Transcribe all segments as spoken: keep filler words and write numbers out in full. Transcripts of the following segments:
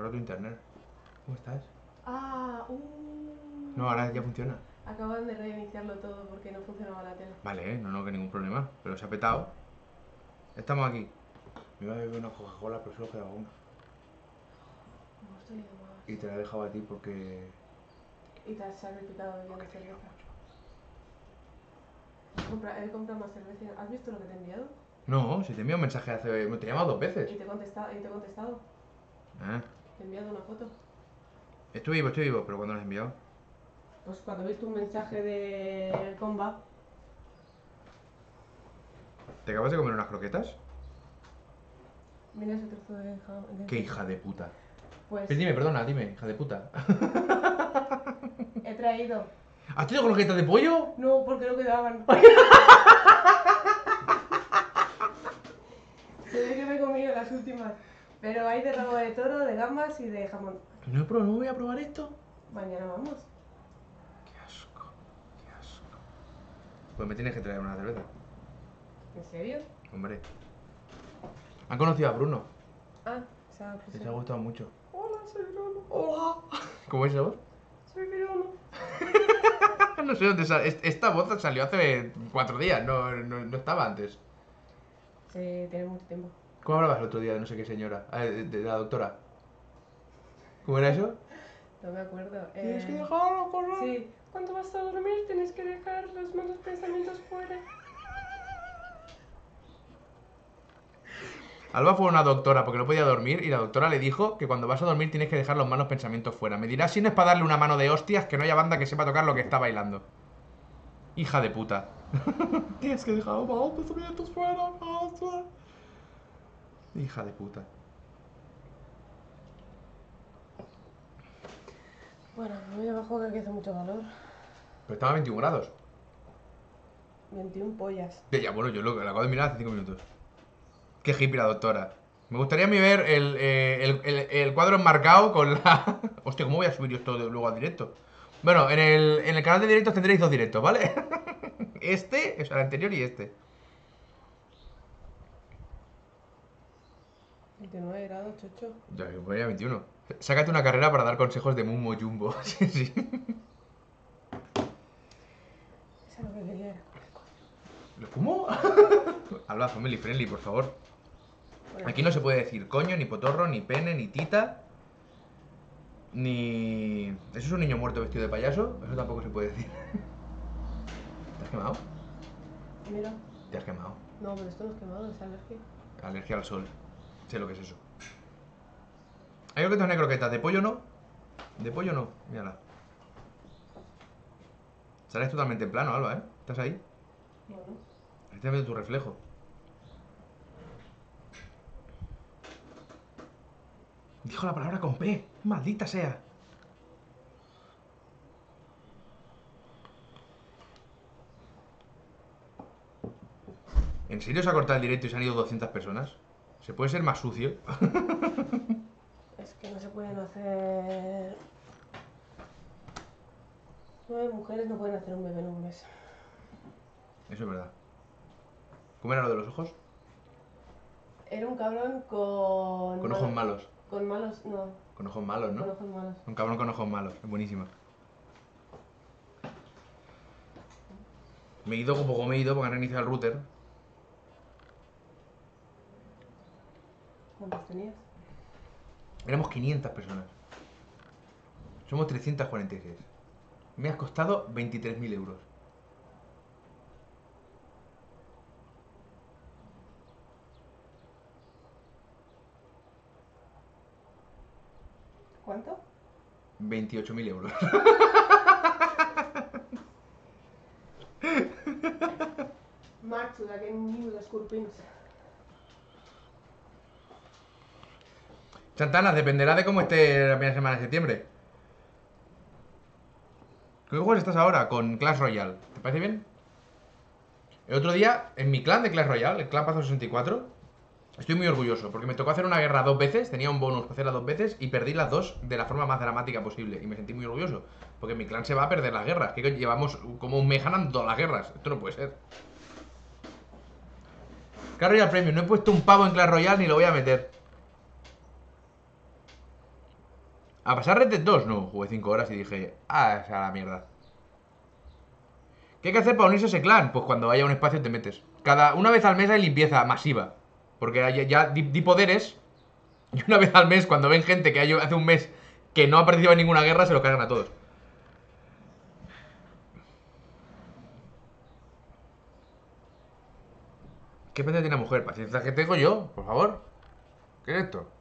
Mejora tu internet. ¿Cómo estás? Ah, uh. No, ahora ya funciona. Acaban de reiniciarlo todo porque no funcionaba la tele. Vale, no, no, que ningún problema. Pero se ha petado. Estamos aquí. Me iba a beber una Coca-Cola, pero solo quedaba una. No estoy de más. Y te la he dejado a ti porque... Y te has sacrificado bebiendo porque te quiero cerveza. mucho. Compra, he comprado más cerveza. ¿Has visto lo que te he enviado? No, si te envié un mensaje hace... Me te he llamado dos veces. Y te he contestado. Y te he contestado. Ah, Te he enviado una foto. estoy vivo, estoy vivo, pero ¿cuándo lo has enviado? Pues cuando viste un mensaje de comba. ¿Te acabas de comer unas croquetas? Mira ese trozo de jamón. ¡Qué hija de puta! Pues Pero dime, perdona, dime, hija de puta. he traído. ¿Has tenido croquetas de pollo? No, porque no quedaban. Se ve que me he comido las últimas. Pero hay de rabo de toro, de gambas y de jamón. No, pero no voy a probar esto. Mañana vamos. Qué asco, qué asco. Pues me tienes que traer una cerveza. ¿En serio? Hombre. ¿Han conocido a Bruno? Ah, se ha Les ha gustado mucho. Hola, soy Bruno. ¡Hola! ¿Cómo es esa voz? Soy Bruno. No sé dónde sale. Esta voz salió hace cuatro días, no, no, no estaba antes. Sí, tiene mucho tiempo. ¿Cómo hablabas el otro día de no sé qué señora? Ah, de, de la doctora. ¿Cómo era eso? No me acuerdo. Tienes que Eh, dejarlo correr. Sí, cuando vas a dormir tienes que dejar los malos pensamientos fuera. Alba fue una doctora porque no podía dormir y la doctora le dijo que cuando vas a dormir tienes que dejar los malos pensamientos fuera. Me dirás si no es para darle una mano de hostias que no haya banda que sepa tocar lo que está bailando. Hija de puta. Tienes que dejar los malos pensamientos fuera. Hija de puta. Bueno, me voy abajo que aquí hace mucho calor. Pero estaba a veintiún grados. veintiún pollas. Ya, bueno, yo lo, lo acabo de mirar hace cinco minutos. Qué hippie la doctora. Me gustaría a mí ver el, eh, el, el, el cuadro enmarcado con la... Hostia, ¿cómo voy a subir esto de- luego al directo? Bueno, en el, en el canal de directos tendréis dos directos, ¿vale? Este, o sea, el anterior y este. veintinueve grados, chocho. Ya, yo ponía veintiuno. Sácate una carrera para dar consejos de Mumo Jumbo. Sí, sí. Eso es lo que quería. ¿Lo fumo? Habla family friendly, por favor. Bueno, Aquí no se puede decir coño, ni potorro, ni pene, ni tita. Ni... ¿Eso es un niño muerto vestido de payaso? Eso tampoco se puede decir. ¿Te has quemado? mira. Te has quemado. No, pero esto no es quemado, es alergia. Alergia al sol. Sé lo que es eso. Hay croquetas, no hay croquetas. ¿De pollo no? De pollo no. Mírala. Sales totalmente en plano, Alba, ¿eh? ¿Estás ahí? Bueno. Ahí estás viendo tu reflejo. Dijo la palabra con P. Maldita sea. ¿En serio se ha cortado el directo y se han ido doscientas personas? ¿Se puede ser más sucio? Es que no se pueden hacer... Nueve mujeres no pueden hacer un bebé en un mes. Eso es verdad. ¿Cómo era lo de los ojos? Era un cabrón con... Con ojos malos. Con malos, no. Con ojos malos, ¿no? Con ojos malos. Un cabrón con ojos malos. Es buenísima. Me he ido como me he ido porque han reiniciado el router. ¿Cuántos tenías? Éramos quinientas personas. Somos trescientas cuarenta y seis. Me has costado veintitrés mil euros. ¿Cuánto? veintiocho mil euros. Marxo, de aquell niu d'escorpins. Santana, dependerá de cómo esté la primera semana de septiembre. ¿Qué juegos estás ahora? Con Clash Royale. ¿Te parece bien? El otro día, en mi clan de Clash Royale, el clan Pazo sesenta y cuatro, estoy muy orgulloso, porque me tocó hacer una guerra dos veces, tenía un bonus para hacerla dos veces, y perdí las dos de la forma más dramática posible. Y me sentí muy orgulloso, porque mi clan se va a perder las guerras. Que llevamos como un mes ganando todas las guerras. Esto no puede ser. Clash Royale Premium, no he puesto un pavo en Clash Royale ni lo voy a meter. A pasar Red Dead dos, no, jugué cinco horas y dije, ah, esa la mierda. ¿Qué hay que hacer para unirse a ese clan? Pues cuando haya un espacio te metes. Cada una vez al mes hay limpieza masiva. Porque ya, ya di, di poderes. Y una vez al mes, cuando ven gente que hay, hace un mes que no ha participado en ninguna guerra, se lo cargan a todos. ¿Qué pasa tiene la mujer? Paciencia que tengo yo, por favor. ¿Qué es esto?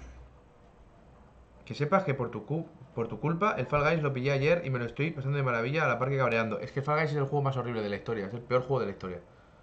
Que sepas que por tu, cu por tu culpa el Fall Guys lo pillé ayer y me lo estoy pasando de maravilla a la par que cabreando. Es que Fall Guys es el juego más horrible de la historia. Es el peor juego de la historia.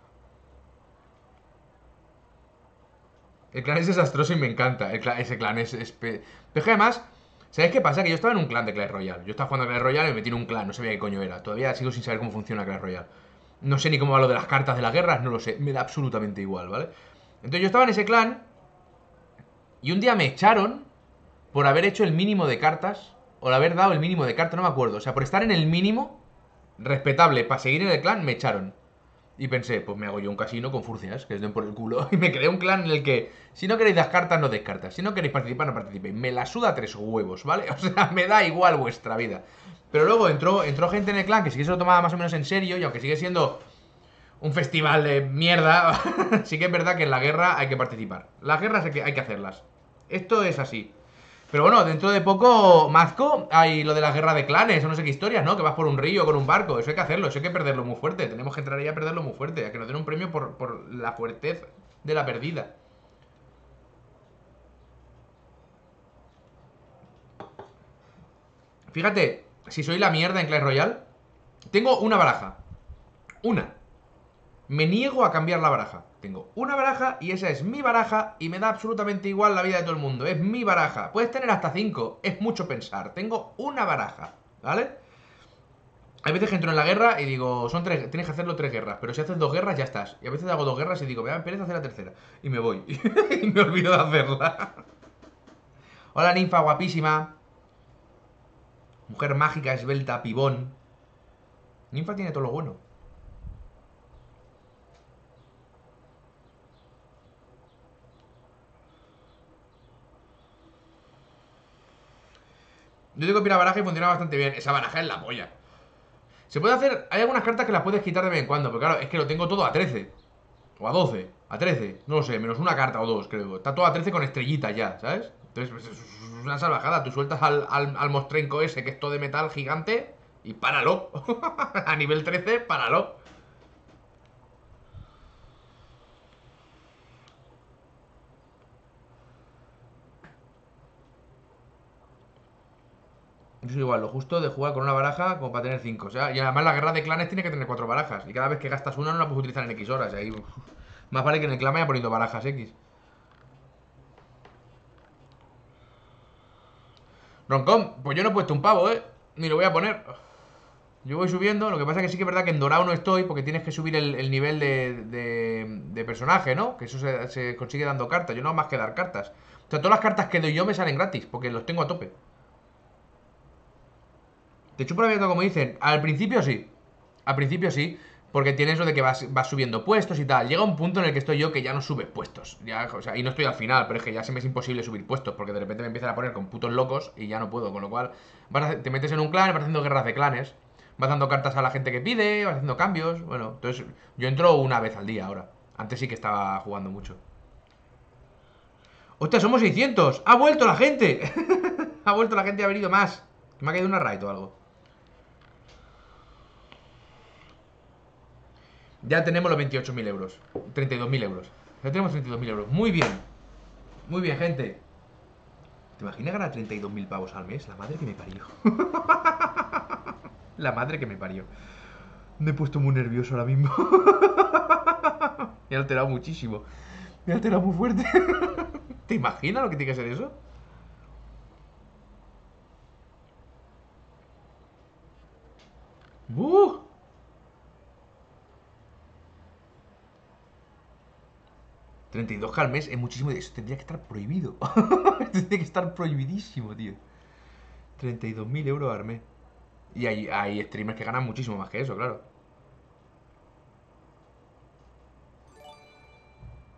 El clan es desastroso y me encanta. El clan, ese clan es... es pe... Pero es que además... ¿Sabes qué pasa? Que yo estaba en un clan de Clash Royale. Yo estaba jugando a Clash Royale y me metí en un clan. No sabía qué coño era. Todavía sigo sin saber cómo funciona Clash Royale. No sé ni cómo va lo de las cartas de las guerras. No lo sé. Me da absolutamente igual, ¿vale? Entonces yo estaba en ese clan y un día me echaron por haber hecho el mínimo de cartas. O de haber dado el mínimo de cartas, no me acuerdo. O sea, por estar en el mínimo respetable para seguir en el clan, me echaron. Y pensé, pues me hago yo un casino con furcias, que os den por el culo. Y me creé un clan en el que, si no queréis dar cartas, no deis cartas. Si no queréis participar, no participéis. Me la suda tres huevos, ¿vale? O sea, me da igual vuestra vida. Pero luego entró, entró gente en el clan que sí que se lo tomaba más o menos en serio. Y aunque sigue siendo un festival de mierda, sí que es verdad que en la guerra hay que participar. Las guerras hay que, hay que hacerlas. Esto es así. Pero bueno, dentro de poco, Mazco, hay lo de la guerra de clanes, o no sé qué historias, ¿no? Que vas por un río con un barco, eso hay que hacerlo, eso hay que perderlo muy fuerte. Tenemos que entrar ahí a perderlo muy fuerte, a que nos den un premio por, por la fuertez de la perdida. Fíjate, si soy la mierda en Clash Royale, tengo una baraja. Una. Me niego a cambiar la baraja. Tengo una baraja y esa es mi baraja y me da absolutamente igual la vida de todo el mundo. Es mi baraja. Puedes tener hasta cinco. Es mucho pensar. Tengo una baraja, ¿vale? Hay veces que entro en la guerra y digo, son tres, tienes que hacerlo tres guerras. Pero si haces dos guerras ya estás. Y a veces hago dos guerras y digo, me da pereza hacer la tercera. Y me voy. Y me olvido de hacerla. Hola, ninfa guapísima. Mujer mágica, esbelta, pibón. Ninfa tiene todo lo bueno. Yo tengo que la baraja y funciona bastante bien. Esa baraja es la polla. Se puede hacer... Hay algunas cartas que las puedes quitar de vez en cuando. Pero claro, es que lo tengo todo a trece. O a doce. A trece. No lo sé, menos una carta o dos, creo. Está todo a trece con estrellitas ya, ¿sabes? Entonces, pues, es una salvajada. Tú sueltas al, al, al mostrenco ese, que es todo de metal gigante, y páralo. A nivel trece, páralo. Yo soy igual, lo justo de jugar con una baraja como para tener cinco. O sea, y además la guerra de clanes tiene que tener cuatro barajas. Y cada vez que gastas una no la puedes utilizar en X horas. Y ahí, uf, más vale que en el clan vaya poniendo barajas X. Roncom, pues yo no he puesto un pavo, ¿eh? Ni lo voy a poner. Yo voy subiendo, lo que pasa es que sí que es verdad que en dorado no estoy porque tienes que subir el, el nivel de, de, de personaje, ¿no? Que eso se, se consigue dando cartas, yo no hago más que dar cartas. O sea, todas las cartas que doy yo me salen gratis porque los tengo a tope. Te chupo la abierto como dicen, al principio sí. Al principio sí, porque tienes lo de que vas, vas subiendo puestos y tal. Llega un punto en el que estoy yo que ya no sube puestos. Ya, o sea, y no estoy al final, pero es que ya se me es imposible subir puestos porque de repente me empiezan a poner con putos locos y ya no puedo. Con lo cual, vas a- te metes en un clan, vas haciendo guerras de clanes. Vas dando cartas a la gente que pide, vas haciendo cambios. Bueno, entonces yo entro una vez al día ahora. Antes sí que estaba jugando mucho. ¡Hostia, somos seiscientos! ¡Ha vuelto la gente! Ha vuelto la gente y ha venido más. Me ha caído una raid o algo. Ya tenemos los veintiocho mil euros. treinta y dos mil euros. Ya tenemos treinta y dos mil euros. Muy bien. Muy bien, gente. ¿Te imaginas ganar treinta y dos mil pavos al mes? La madre que me parió. La madre que me parió. Me he puesto muy nervioso ahora mismo. Me he alterado muchísimo. Me he alterado muy fuerte. ¿Te imaginas lo que tiene que ser eso? ¡Uh! treinta y dos k al mes es muchísimo. Eso tendría que estar prohibido. Tendría que estar prohibidísimo, tío. treinta y dos mil euros al mes. Y hay, hay streamers que ganan muchísimo más que eso, claro.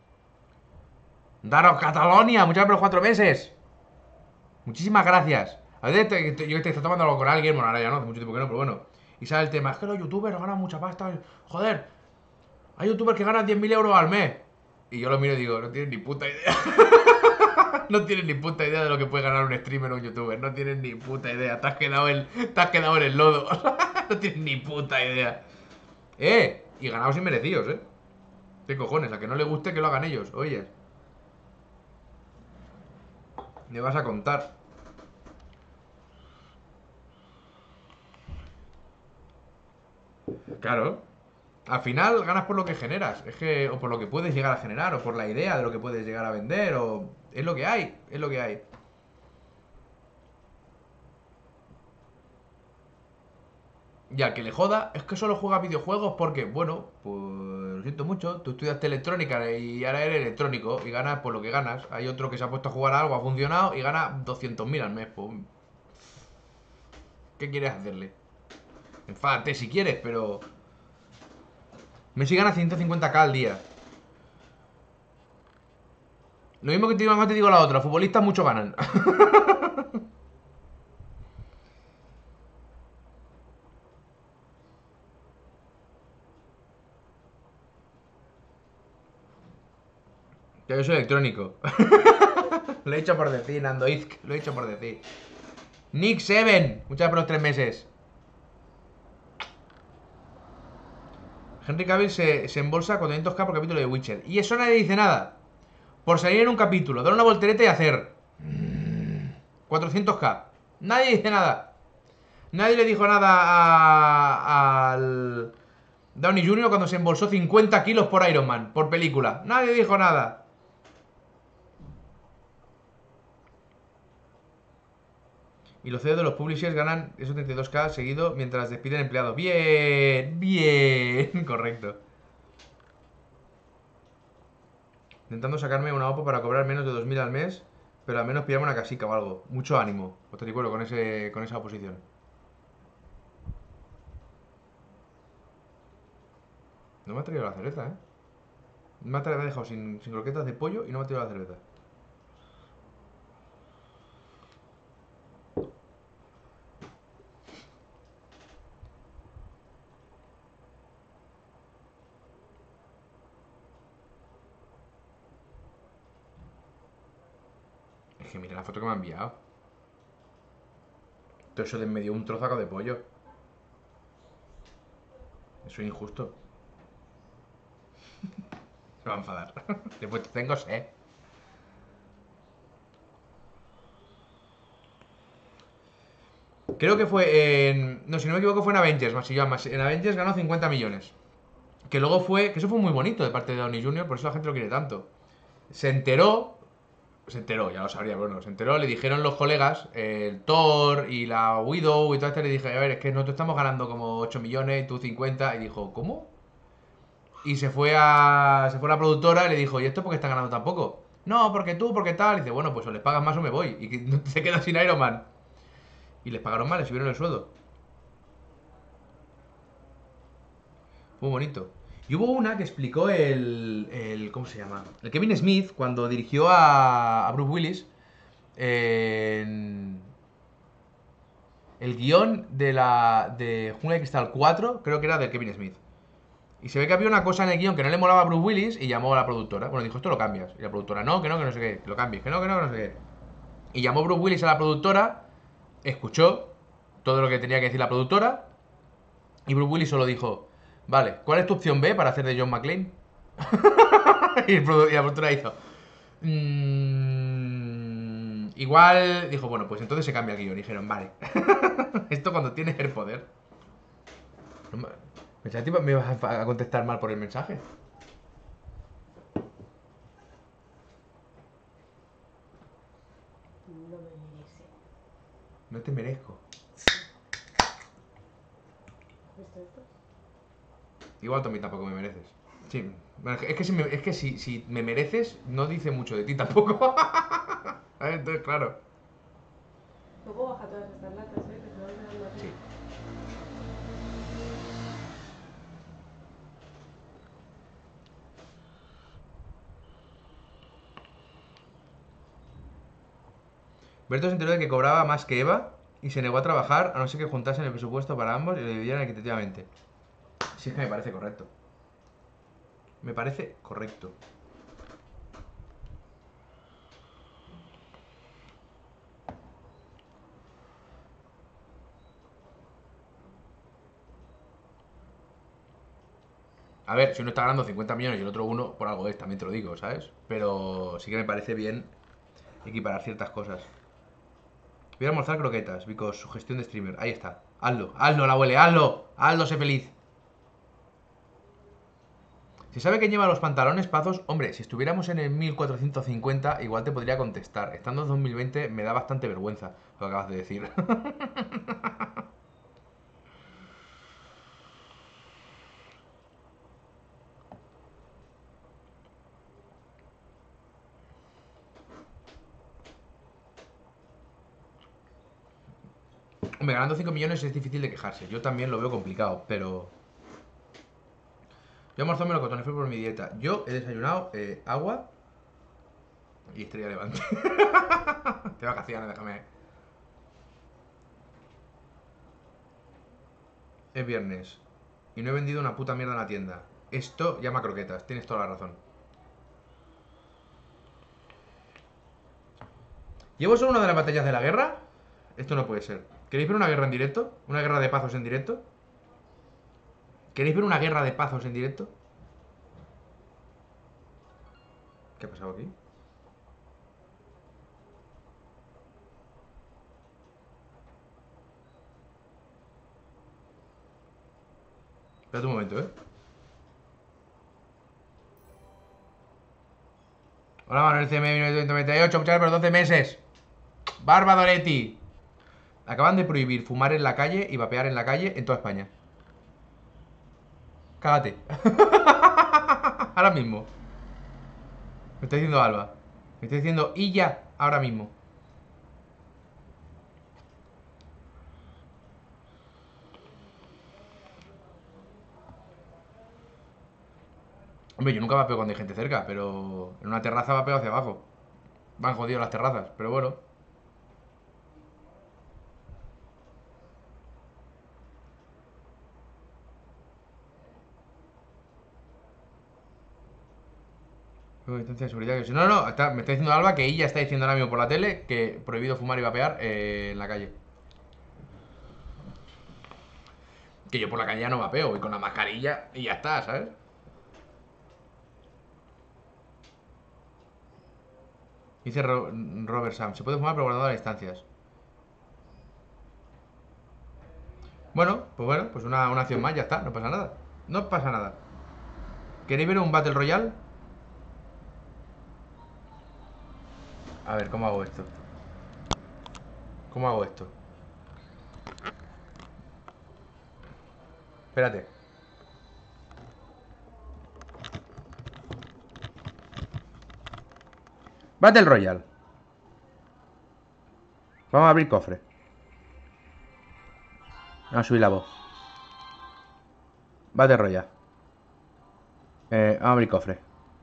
Daros Catalonia, muchas gracias por los cuatro meses. Muchísimas gracias. A veces te- te- yo que te estoy tomando algo con alguien, bueno, ahora ya no, hace mucho tiempo que no, pero bueno. Y sale el tema, es que los youtubers ganan mucha pasta. Joder, hay youtubers que ganan diez mil euros al mes. Y yo lo miro y digo, no tienen ni puta idea. No tienen ni puta idea de lo que puede ganar un streamer o un youtuber. No tienen ni puta idea. Te has quedado en, te has quedado en el lodo. No tienen ni puta idea. Eh, y ganados inmerecidos, eh. ¿Qué cojones? A que no le guste que lo hagan ellos, oye. Me vas a contar. Claro. Al final ganas por lo que generas. Es que, o por lo que puedes llegar a generar, o por la idea de lo que puedes llegar a vender, o. Es lo que hay, es lo que hay. Y al que le joda, es que solo juega videojuegos porque, bueno, pues lo siento mucho, tú estudiaste electrónica y ahora eres electrónico y ganas por lo que ganas. Hay otro que se ha puesto a jugar a algo, ha funcionado y gana doscientos mil al mes. Pues, ¿qué quieres hacerle? Enfádate si quieres, pero Messi gana ciento cincuenta k al día. Lo mismo que te digo, te digo la otra, futbolistas mucho ganan. Ya yo soy electrónico. Lo he hecho por decir, Nando Izk, lo he hecho por decir. Nick Seven, muchas gracias por los tres meses. Henry Cavill se, se embolsa cuatrocientos k por capítulo de Witcher. Y eso nadie dice nada. Por salir en un capítulo, dar una voltereta y hacer cuatrocientos k. Nadie dice nada. Nadie le dijo nada a, al Downey junior cuando se embolsó cincuenta kilos por Iron Man, por película. Nadie dijo nada. Y los C E O de los publishers ganan esos treinta y dos k seguido mientras despiden empleados. Bien, bien, correcto. Intentando sacarme una O P O para cobrar menos de dos mil al mes, pero al menos pillarme una casica o algo. Mucho ánimo. Os te recuerdo con, ese, con esa oposición. No me ha traído la cerveza, ¿eh? Me ha traído, me ha dejado sin, sin croquetas de pollo y no me ha traído la cerveza. Es que mira la foto que me ha enviado. Todo eso de en medio un trozaco de pollo. Eso es injusto. Se va a enfadar. Después tengo sed. Creo que fue en... No, si no me equivoco fue en Avengers, más y yo, más. En Avengers ganó cincuenta millones. Que luego fue... Que eso fue muy bonito de parte de Downey junior, por eso la gente lo quiere tanto. Se enteró... Se enteró, ya lo sabría, bueno, se enteró, le dijeron los colegas, el Thor y la Widow y todo esto, le dije, a ver, es que nosotros estamos ganando como ocho millones y tú cincuenta, y dijo, ¿cómo? Y se fue a. Se fue a la productora y le dijo, ¿y esto por qué está ganando tan poco? No, porque tú, porque tal. Y dice, bueno, pues o les pagas más o me voy. Y que se queda sin Iron Man. Y les pagaron mal, les subieron el sueldo. Fue bonito. Y hubo una que explicó el, el. ¿Cómo se llama? El Kevin Smith, cuando dirigió a, a Bruce Willis. En. El guión de la. De Jungla de Cristal cuatro, creo que era de Kevin Smith. Y se ve que había una cosa en el guión que no le molaba a Bruce Willis y llamó a la productora. Bueno, dijo, esto lo cambias. Y la productora, no, que no, que no sé qué, que lo cambies, que no, que no, que no sé qué. Y llamó Bruce Willis a la productora, escuchó todo lo que tenía que decir la productora, y Bruce Willis solo dijo, vale, ¿cuál es tu opción B para hacer de John McClane? y, el produ- y la productora hizo, "Mm, igual, dijo, bueno, pues entonces se cambia el guión. Y dijeron, vale. Esto cuando tienes el poder. No me- Pensaba que me ibas a a contestar mal por el mensaje. No me merece. No te merezco. ¿Esto, esto? Igual tú a mí tampoco me mereces. Sí. Bueno, es que, si me, es que si, si me mereces, no dice mucho de ti tampoco. A ver, entonces, claro. Luego baja todas estas latas, ¿eh? Que se van quedando aquí. Sí. Berto se enteró de que cobraba más que Eva y se negó a trabajar a no ser que juntasen el presupuesto para ambos y lo dividieran equitativamente. Si es que me parece correcto. Me parece correcto. A ver, si uno está ganando cincuenta millones y el otro uno, por algo es, también te lo digo, ¿sabes? Pero sí que me parece bien equiparar ciertas cosas. Voy a almorzar croquetas, because su gestión de streamer. Ahí está. Hazlo, hazlo, la abuele, hazlo. Hazlo, sé feliz. Si sabe quién lleva los pantalones, Pazos, hombre, si estuviéramos en el mil cuatrocientos cincuenta, igual te podría contestar. Estando en dos mil veinte me da bastante vergüenza lo que acabas de decir. Hombre, ganando cinco millones es difícil de quejarse. Yo también lo veo complicado, pero... Yo almorzó melocotón, fue por mi dieta. Yo he desayunado eh, agua y estrella levante. De vacaciones, déjame. Es viernes y no he vendido una puta mierda en la tienda. Esto llama croquetas, tienes toda la razón. ¿Llevo solo una de las batallas de la guerra? Esto no puede ser. ¿Queréis ver una guerra en directo? ¿Una guerra de pazos en directo? ¿Queréis ver una guerra de pazos en directo? ¿Qué ha pasado aquí? Espérate un momento, ¿eh? Hola Manuel C M mil novecientos noventa y ocho, muchas gracias por doce meses. Barba Doretti. Acaban de prohibir fumar en la calle y vapear en la calle en toda España. Cágate. Ahora mismo. Me está diciendo Alba. Me está diciendo y ya, ahora mismo. Hombre, yo nunca vapeo cuando hay gente cerca, pero en una terraza vapeo hacia abajo. Van jodidos las terrazas, pero bueno. Tengo distancia de seguridad que si no, no, está- me está diciendo Alba que ella está diciendo ahora mismo por la tele que prohibido fumar y vapear eh, en la calle. Que yo por la calle ya no vapeo, voy con la mascarilla y ya está, ¿sabes? Dice Ro- Robert Sam, se puede fumar pero guardando las distancias. Bueno, pues bueno, pues una, una acción más, ya está, no pasa nada. No pasa nada. ¿Queréis ver un Battle Royale? A ver, ¿cómo hago esto? ¿Cómo hago esto? Espérate. Battle Royale. Vamos a abrir cofre. Vamos a subir la voz. Battle Royale. Eh, vamos a abrir cofre.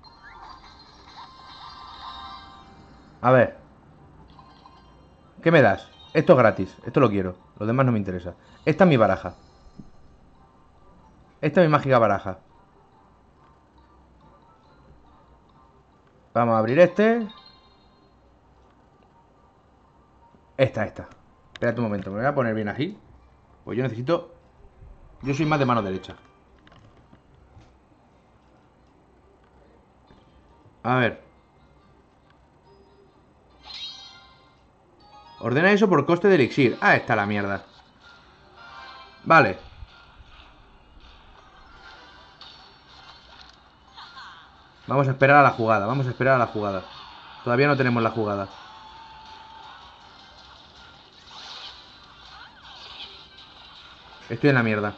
A ver. ¿Qué me das? Esto es gratis. Esto lo quiero. Lo demás no me interesa. Esta es mi baraja. Esta es mi mágica baraja. Vamos a abrir este. Esta, esta. Espérate un momento. Me voy a poner bien aquí. Pues yo necesito... Yo soy más de mano derecha. A ver. Ordena eso por coste de elixir. Ah, está la mierda. Vale. Vamos a esperar a la jugada. Vamos a esperar a la jugada. Todavía no tenemos la jugada. Estoy en la mierda.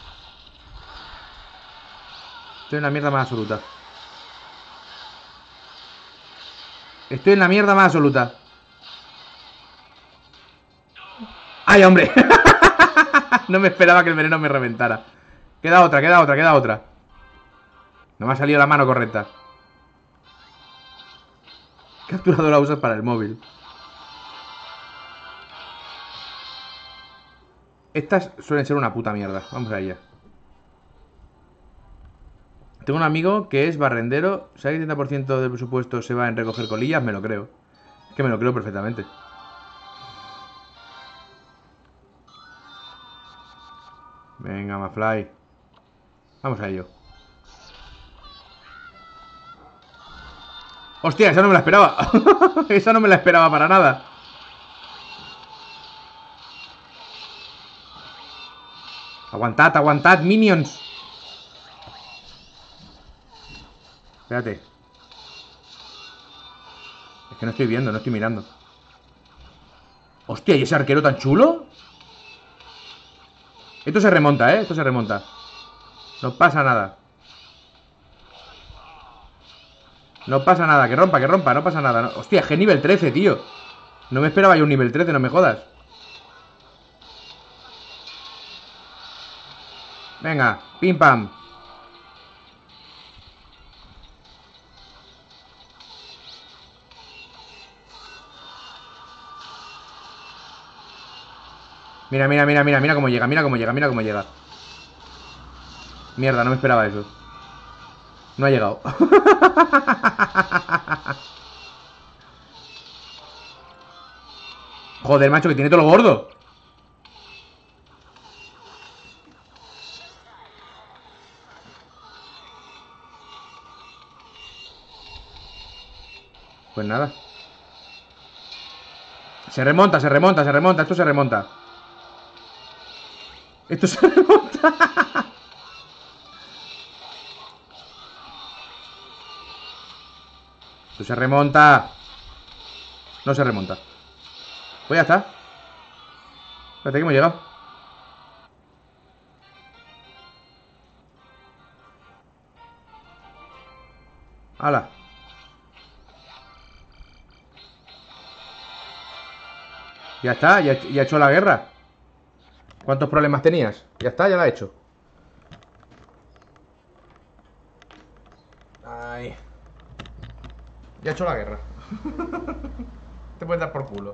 Estoy en la mierda más absoluta. Estoy en la mierda más absoluta. ¡Ay, hombre! No me esperaba que el veneno me reventara. Queda otra, queda otra, queda otra. No me ha salido la mano correcta. Capturadora usas para el móvil. Estas suelen ser una puta mierda. Vamos a ella. Tengo un amigo que es barrendero. ¿Sabe que el treinta por ciento del presupuesto se va en recoger colillas? Me lo creo. Es que me lo creo perfectamente. Venga, Mafly. Vamos a ello. Hostia, esa no me la esperaba. Esa no me la esperaba para nada. Aguantad, aguantad, minions. Espérate. Es que no estoy viendo, no estoy mirando. Hostia, ¿y ese arquero tan chulo? Esto se remonta, ¿eh? Esto se remonta. No pasa nada. No pasa nada, que rompa, que rompa, no pasa nada. No. Hostia, que nivel trece, tío. No me esperaba yo un nivel trece, no me jodas. Venga, pim pam. Mira, mira, mira, mira, mira cómo llega, mira cómo llega, mira cómo llega. Mierda, no me esperaba eso. No ha llegado. Joder, macho, que tiene todo lo gordo. Pues nada. Se remonta, se remonta, se remonta. Esto se remonta. Esto se remonta. Esto se remonta. No se remonta. Pues ya está. Espérate que hemos llegado. ¡Hala! Ya está, ya, ya he hecho la guerra. ¿Cuántos problemas tenías? Ya está, ya la he hecho. Ay. Ya he hecho la guerra. Te puedes dar por culo.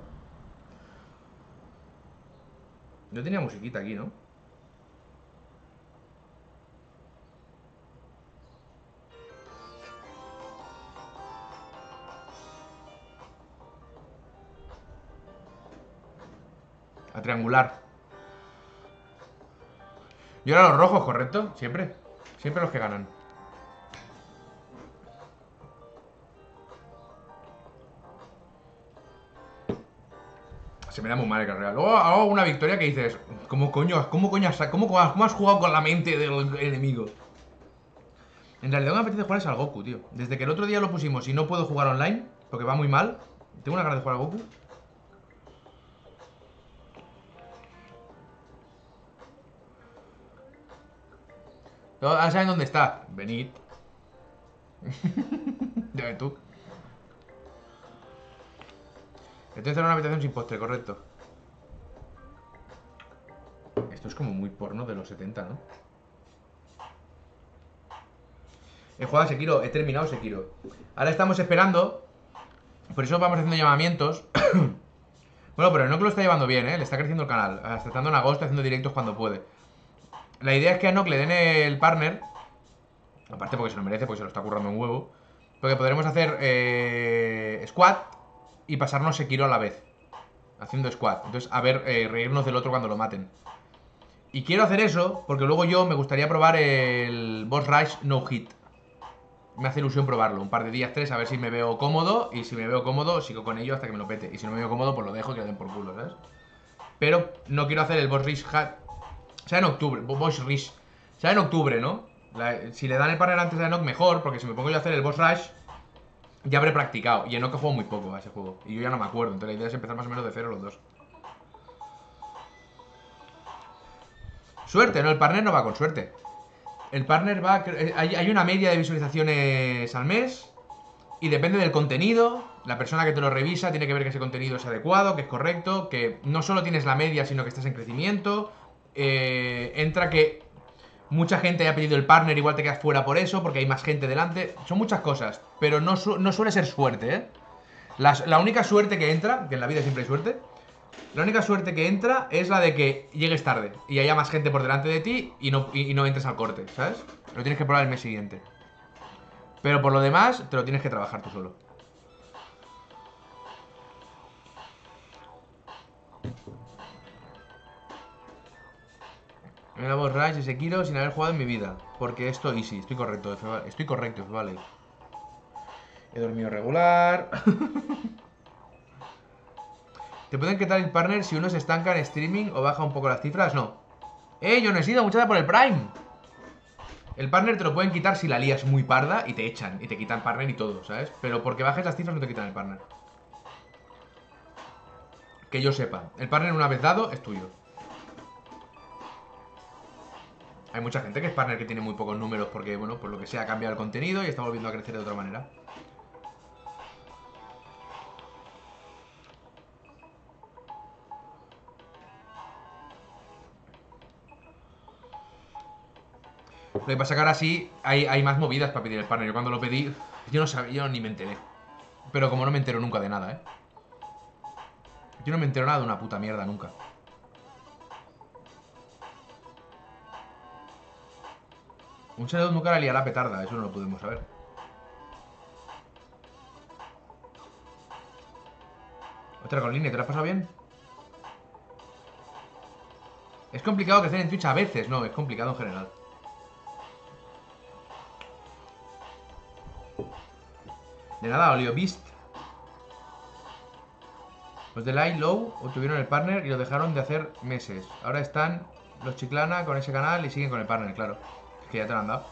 Yo tenía musiquita aquí, ¿no? A triangular. Y ahora los rojos, ¿correcto? Siempre. Siempre los que ganan. Se me da muy mal el carrera. Luego hago una victoria que dices, ¿cómo coño, cómo coño, has, cómo, cómo has jugado con la mente del enemigo? En realidad me apetece jugar es al Goku, tío. Desde que el otro día lo pusimos y no puedo jugar online, porque va muy mal. Tengo una ganas de jugar al Goku. Ahora saben dónde está. Venid. Ya ves tú. Estoy en una habitación sin postre, correcto. Esto es como muy porno de los setenta, ¿no? He jugado a Sekiro, he terminado Sekiro. Ahora estamos esperando. Por eso vamos haciendo llamamientos. Bueno, pero Enoch lo está llevando bien, ¿eh? Le está creciendo el canal. Hasta estando en agosto haciendo directos cuando puede. La idea es que a Enoch le den el partner. Aparte porque se lo merece, porque se lo está currando un huevo. Porque podremos hacer eh, squad y pasarnos Sekiro a la vez. Haciendo squad. Entonces, a ver, eh, reírnos del otro cuando lo maten. Y quiero hacer eso porque luego yo me gustaría probar el Boss Rush No Hit. Me hace ilusión probarlo, un par de días, tres, a ver si me veo cómodo. Y si me veo cómodo, sigo con ello hasta que me lo pete. Y si no me veo cómodo, pues lo dejo y que le den por culo, ¿sabes? Pero no quiero hacer el Boss Rush Hat. O sea, en octubre, Boss Rush. O sea, en octubre, ¿no? La, si le dan el partner antes de Enoch, mejor. Porque si me pongo yo a hacer el Boss Rush, ya habré practicado. Y Enoch juego muy poco a ese juego. Y yo ya no me acuerdo. Entonces la idea es empezar más o menos de cero los dos. Suerte, no, el partner no va con suerte. El partner va... Hay, hay una media de visualizaciones al mes. Y depende del contenido. La persona que te lo revisa tiene que ver que ese contenido es adecuado, que es correcto, que no solo tienes la media, sino que estás en crecimiento. Eh, entra que mucha gente haya pedido el partner, igual te quedas fuera por eso, porque hay más gente delante. Son muchas cosas, pero no, su no suele ser suerte, ¿eh? La, la única suerte que entra, que en la vida siempre hay suerte, La única suerte que entra es la de que llegues tarde y haya más gente por delante de ti y no, y, y no entres al corte, ¿sabes? Lo tienes que probar el mes siguiente. Pero por lo demás, te lo tienes que trabajar tú solo. Me damos Rush y Sekiro sin haber jugado en mi vida. Porque esto easy, estoy correcto, estoy correcto, vale. He dormido regular. ¿Te pueden quitar el partner si uno se estanca en streaming o baja un poco las cifras? No. ¡Eh, yo no he sido! ¡Muchas gracias por el Prime! El partner te lo pueden quitar si la lías muy parda y te echan. Y te quitan partner y todo, ¿sabes? Pero porque bajes las cifras no te quitan el partner. Que yo sepa. El partner una vez dado es tuyo. Hay mucha gente que es partner que tiene muy pocos números porque, bueno, por lo que sea, ha cambiado el contenido y está volviendo a crecer de otra manera. Lo que pasa es que ahora sí hay, hay más movidas para pedir el partner. Yo cuando lo pedí, yo no sabía, yo ni me enteré. Pero como no me entero nunca de nada, ¿eh? Yo no me entero nada de una puta mierda nunca. Un servidor nunca la liará petarda, eso no lo podemos saber. Otra con línea, ¿te la has pasado bien? Es complicado crecer en Twitch a veces, no, es complicado en general. De nada, Olio Beast. Los de Light Low obtuvieron el partner y lo dejaron de hacer meses. Ahora están los Chiclana con ese canal y siguen con el partner, claro. Es que ya te lo han dado.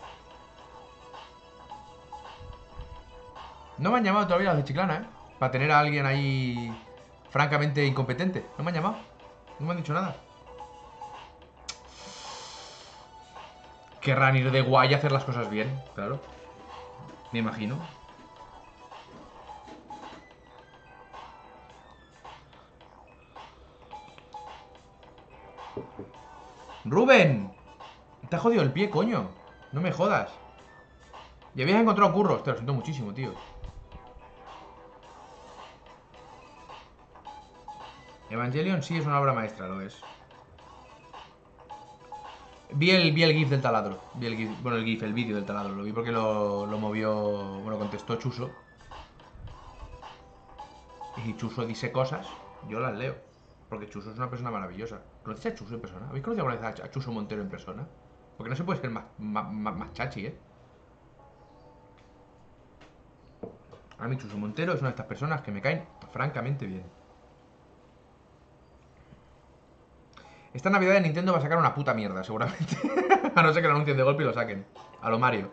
No me han llamado todavía los de Chiclana, ¿eh? Para tener a alguien ahí francamente incompetente. No me han llamado. No me han dicho nada. Querrán ir de guay a hacer las cosas bien, claro. Me imagino. ¡Rubén! Te ha jodido el pie, coño. No me jodas. Y habías encontrado curros. Te lo siento muchísimo, tío. Evangelion sí es una obra maestra, lo es. Vi el, vi el GIF del taladro. Vi el GIF, bueno, el GIF, el vídeo del taladro. Lo vi porque lo, lo movió. Bueno, contestó Chuso. Y Chuso dice cosas. Yo las leo. Porque Chuso es una persona maravillosa. ¿Conoces a Chuso en persona? ¿Habéis conocido alguna vez a Chuso Montero en persona? Porque no se puede ser más, más, más, más chachi, ¿eh? A mí Chuso Montero es una de estas personas que me caen francamente bien. Esta Navidad de Nintendo va a sacar una puta mierda, seguramente. A no ser que lo anuncien de golpe y lo saquen. A lo Mario.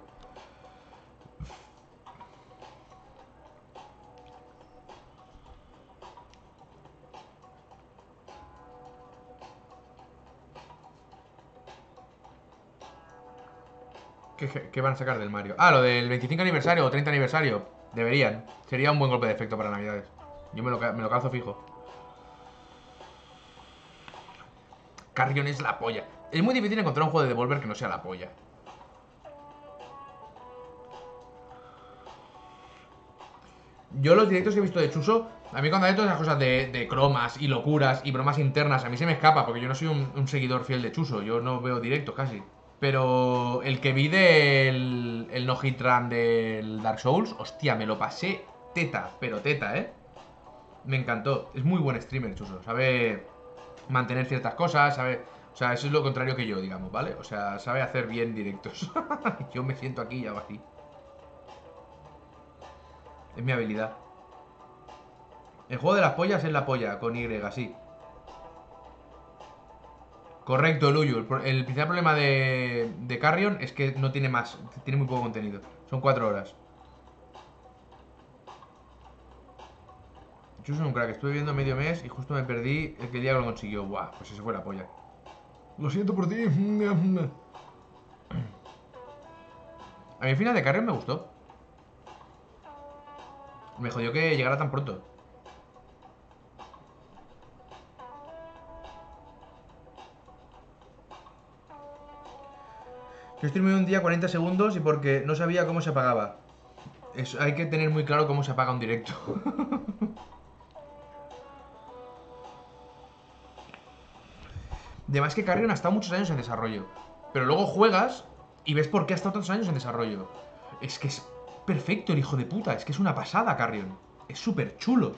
¿Qué, ¿Qué van a sacar del Mario? Ah, lo del veinticinco aniversario o treinta aniversario. Deberían. Sería un buen golpe de efecto para Navidades. Yo me lo, me lo calzo fijo. Carrion es la polla. Es muy difícil encontrar un juego de Devolver que no sea la polla. Yo los directos que he visto de Chuso, a mí cuando hay todas esas cosas de, de cromas y locuras y bromas internas, a mí se me escapa porque yo no soy un, un seguidor fiel de Chuso. Yo no veo directos casi. Pero el que vi del el no hit run del Dark Souls, hostia, me lo pasé teta, pero teta, ¿eh? Me encantó. Es muy buen streamer, Chuso. Sabe mantener ciertas cosas, sabe... O sea, eso es lo contrario que yo, digamos, ¿vale? O sea, sabe hacer bien directos. Yo me siento aquí y hago así. Es mi habilidad. El juego de las pollas es la polla, con Y, sí. Correcto, Luyu. El, pro- el principal problema de, de Carrion es que no tiene más. Tiene muy poco contenido. Son cuatro horas. Yo soy un crack. Estuve viendo medio mes y justo me perdí el que el día que lo consiguió. Buah, pues ese fue la polla. Lo siento por ti. A mí el final de Carrion me gustó. Me jodió que llegara tan pronto. Yo streamé un día cuarenta segundos y porque no sabía cómo se apagaba. Es, hay que tener muy claro cómo se apaga un directo. Además que Carrion ha estado muchos años en desarrollo. Pero luego juegas y ves por qué ha estado tantos años en desarrollo. Es que es perfecto el hijo de puta. Es que es una pasada, Carrion. Es súper chulo.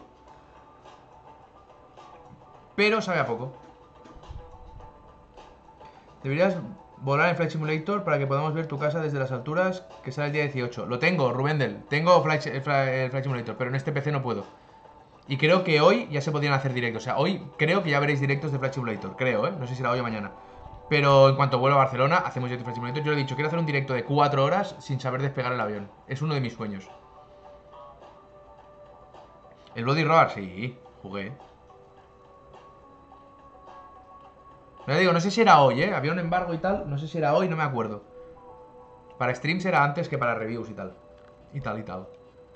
Pero sabe a poco. Deberías volar en Flight Simulator para que podamos ver tu casa desde las alturas, que sale el día dieciocho. Lo tengo, Rubendel. Tengo Flight, el Flight Simulator, pero en este P C no puedo. Y creo que hoy ya se podrían hacer directos. O sea, hoy creo que ya veréis directos de Flight Simulator. Creo, ¿eh? No sé si será hoy o mañana. Pero en cuanto vuelva a Barcelona, hacemos directo de Flight Simulator. Yo le he dicho, quiero hacer un directo de cuatro horas sin saber despegar el avión. Es uno de mis sueños. ¿El Bloody Roar? Sí, jugué. Me digo, no sé si era hoy, ¿eh? Había un embargo y tal. No sé si era hoy, no me acuerdo. Para streams era antes que para reviews y tal. Y tal, y tal.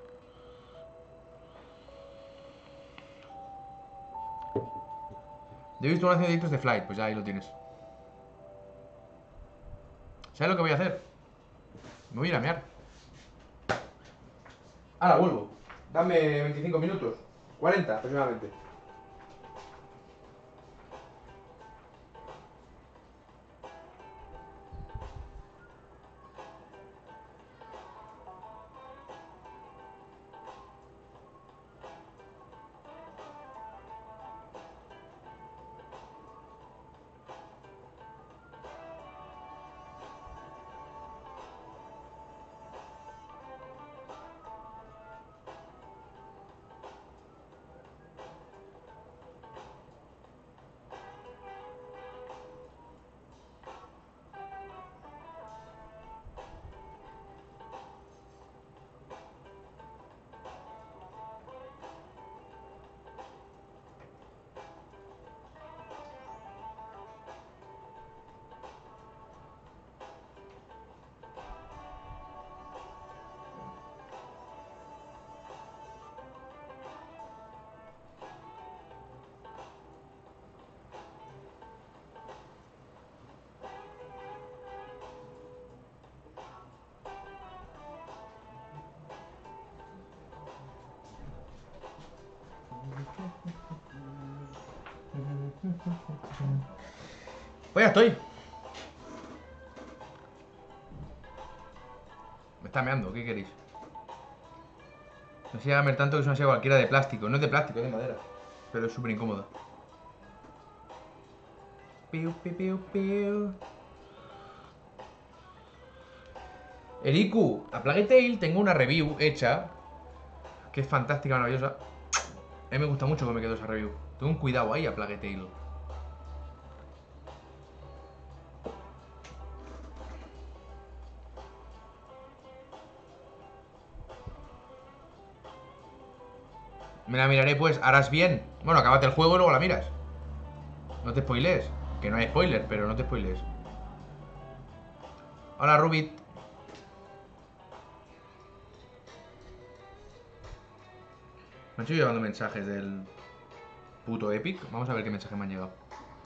Yo he visto unos directos de Flight. Pues ya ahí lo tienes. ¿Sabes lo que voy a hacer? Me voy a ir a mear. Ahora vuelvo. Dame veinticinco minutos. cuarenta aproximadamente. Pues ya estoy. Me está meando, ¿qué queréis? No se llama tanto que es una silla cualquiera de plástico. No es de plástico, es de madera. Pero es súper incómoda. Piu, piu, piu, piu. Eriku, a Plague Tale tengo una review hecha que es fantástica, maravillosa. A mí me gusta mucho cómo me quedó esa review. Tengo un cuidado ahí a Plague Tale. Me la miraré pues, harás bien. Bueno, acábate el juego y luego la miras. No te spoilees. Que no hay spoiler, pero no te spoilees. Hola, Rubit. Me han sido llevando mensajes del puto Epic. Vamos a ver qué mensajes me han llegado.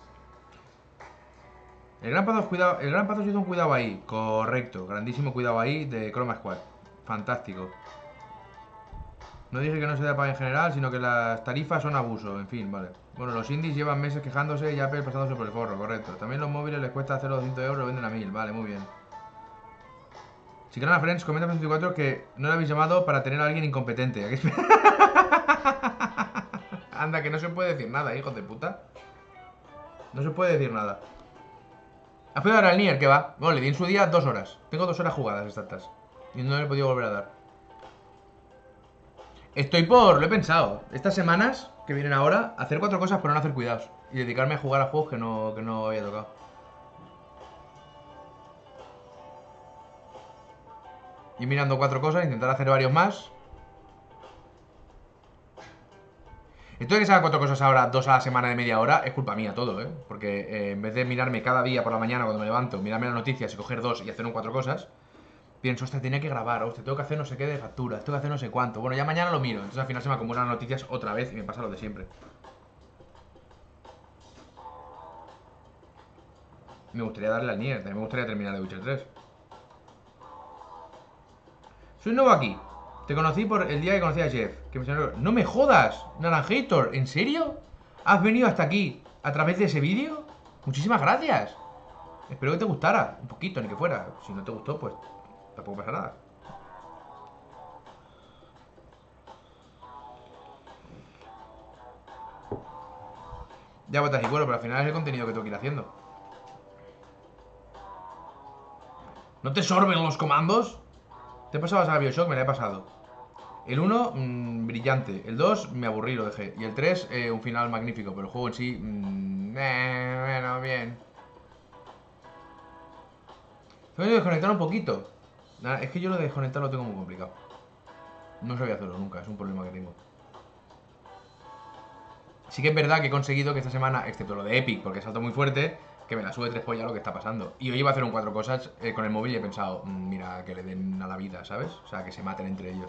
El gran pazo, cuidado, el gran pazo hizo un cuidado ahí. Correcto, grandísimo cuidado ahí de Chroma Squad. Fantástico. No dije que no se da paga en general, sino que las tarifas son abuso. En fin, vale. Bueno, los indies llevan meses quejándose y Apple pasándose por el forro, correcto. También los móviles les cuesta hacer los doscientos euros, lo venden a mil. Vale, muy bien. Chicana Friends, comenta en veinticuatro que no le habéis llamado para tener a alguien incompetente. Anda, que no se puede decir nada, hijos de puta. No se puede decir nada. ¿Has podido dar al Nier? ¿Qué va? Bueno, le di en su día dos horas. Tengo dos horas jugadas exactas. Y no le he podido volver a dar. Estoy por... Lo he pensado. Estas semanas que vienen ahora, hacer cuatro cosas pero no hacer cuidados. Y dedicarme a jugar a juegos que no, que no había tocado. Ir mirando cuatro cosas, intentar hacer varios más. Esto de que se hagan cuatro cosas ahora, dos a la semana de media hora, es culpa mía todo, ¿eh? Porque eh, en vez de mirarme cada día por la mañana cuando me levanto, mirarme las noticias y coger dos y hacer un cuatro cosas, pienso, hostia, tenía que grabar, hostia, tengo que hacer no sé qué de facturas, tengo que hacer no sé cuánto. Bueno, ya mañana lo miro, entonces al final se me acumulan las noticias otra vez y me pasa lo de siempre. Me gustaría darle al Nier, también me gustaría terminar The Witcher tres. Soy nuevo aquí. Te conocí por el día que conocí a Jeff. Que me salió... ¡No me jodas! Naranjator, ¿en serio? ¿Has venido hasta aquí a través de ese vídeo? Muchísimas gracias. Espero que te gustara. Un poquito, ni que fuera. Si no te gustó, pues tampoco pasa nada. Ya botas y cuero, pero al final es el contenido que tengo que ir haciendo. ¿No te sorben los comandos? ¿Te pasabas a Bioshock? Me la he pasado. El uno, mmm, brillante. El dos, me aburrí, lo dejé. Y el tres, eh, un final magnífico. Pero el juego en sí, mmm, eh, bueno, bien. Tengo que desconectar un poquito. Nah, es que yo lo de desconectar lo tengo muy complicado. No sabía hacerlo nunca, es un problema que tengo. Sí que es verdad que he conseguido que esta semana, excepto lo de Epic, porque salto muy fuerte, que me la sube tres pollas lo que está pasando. Y hoy iba a hacer un cuatro cosas eh, con el móvil y he pensado, mmm, mira, que le den a la vida, ¿sabes? O sea, que se maten entre ellos.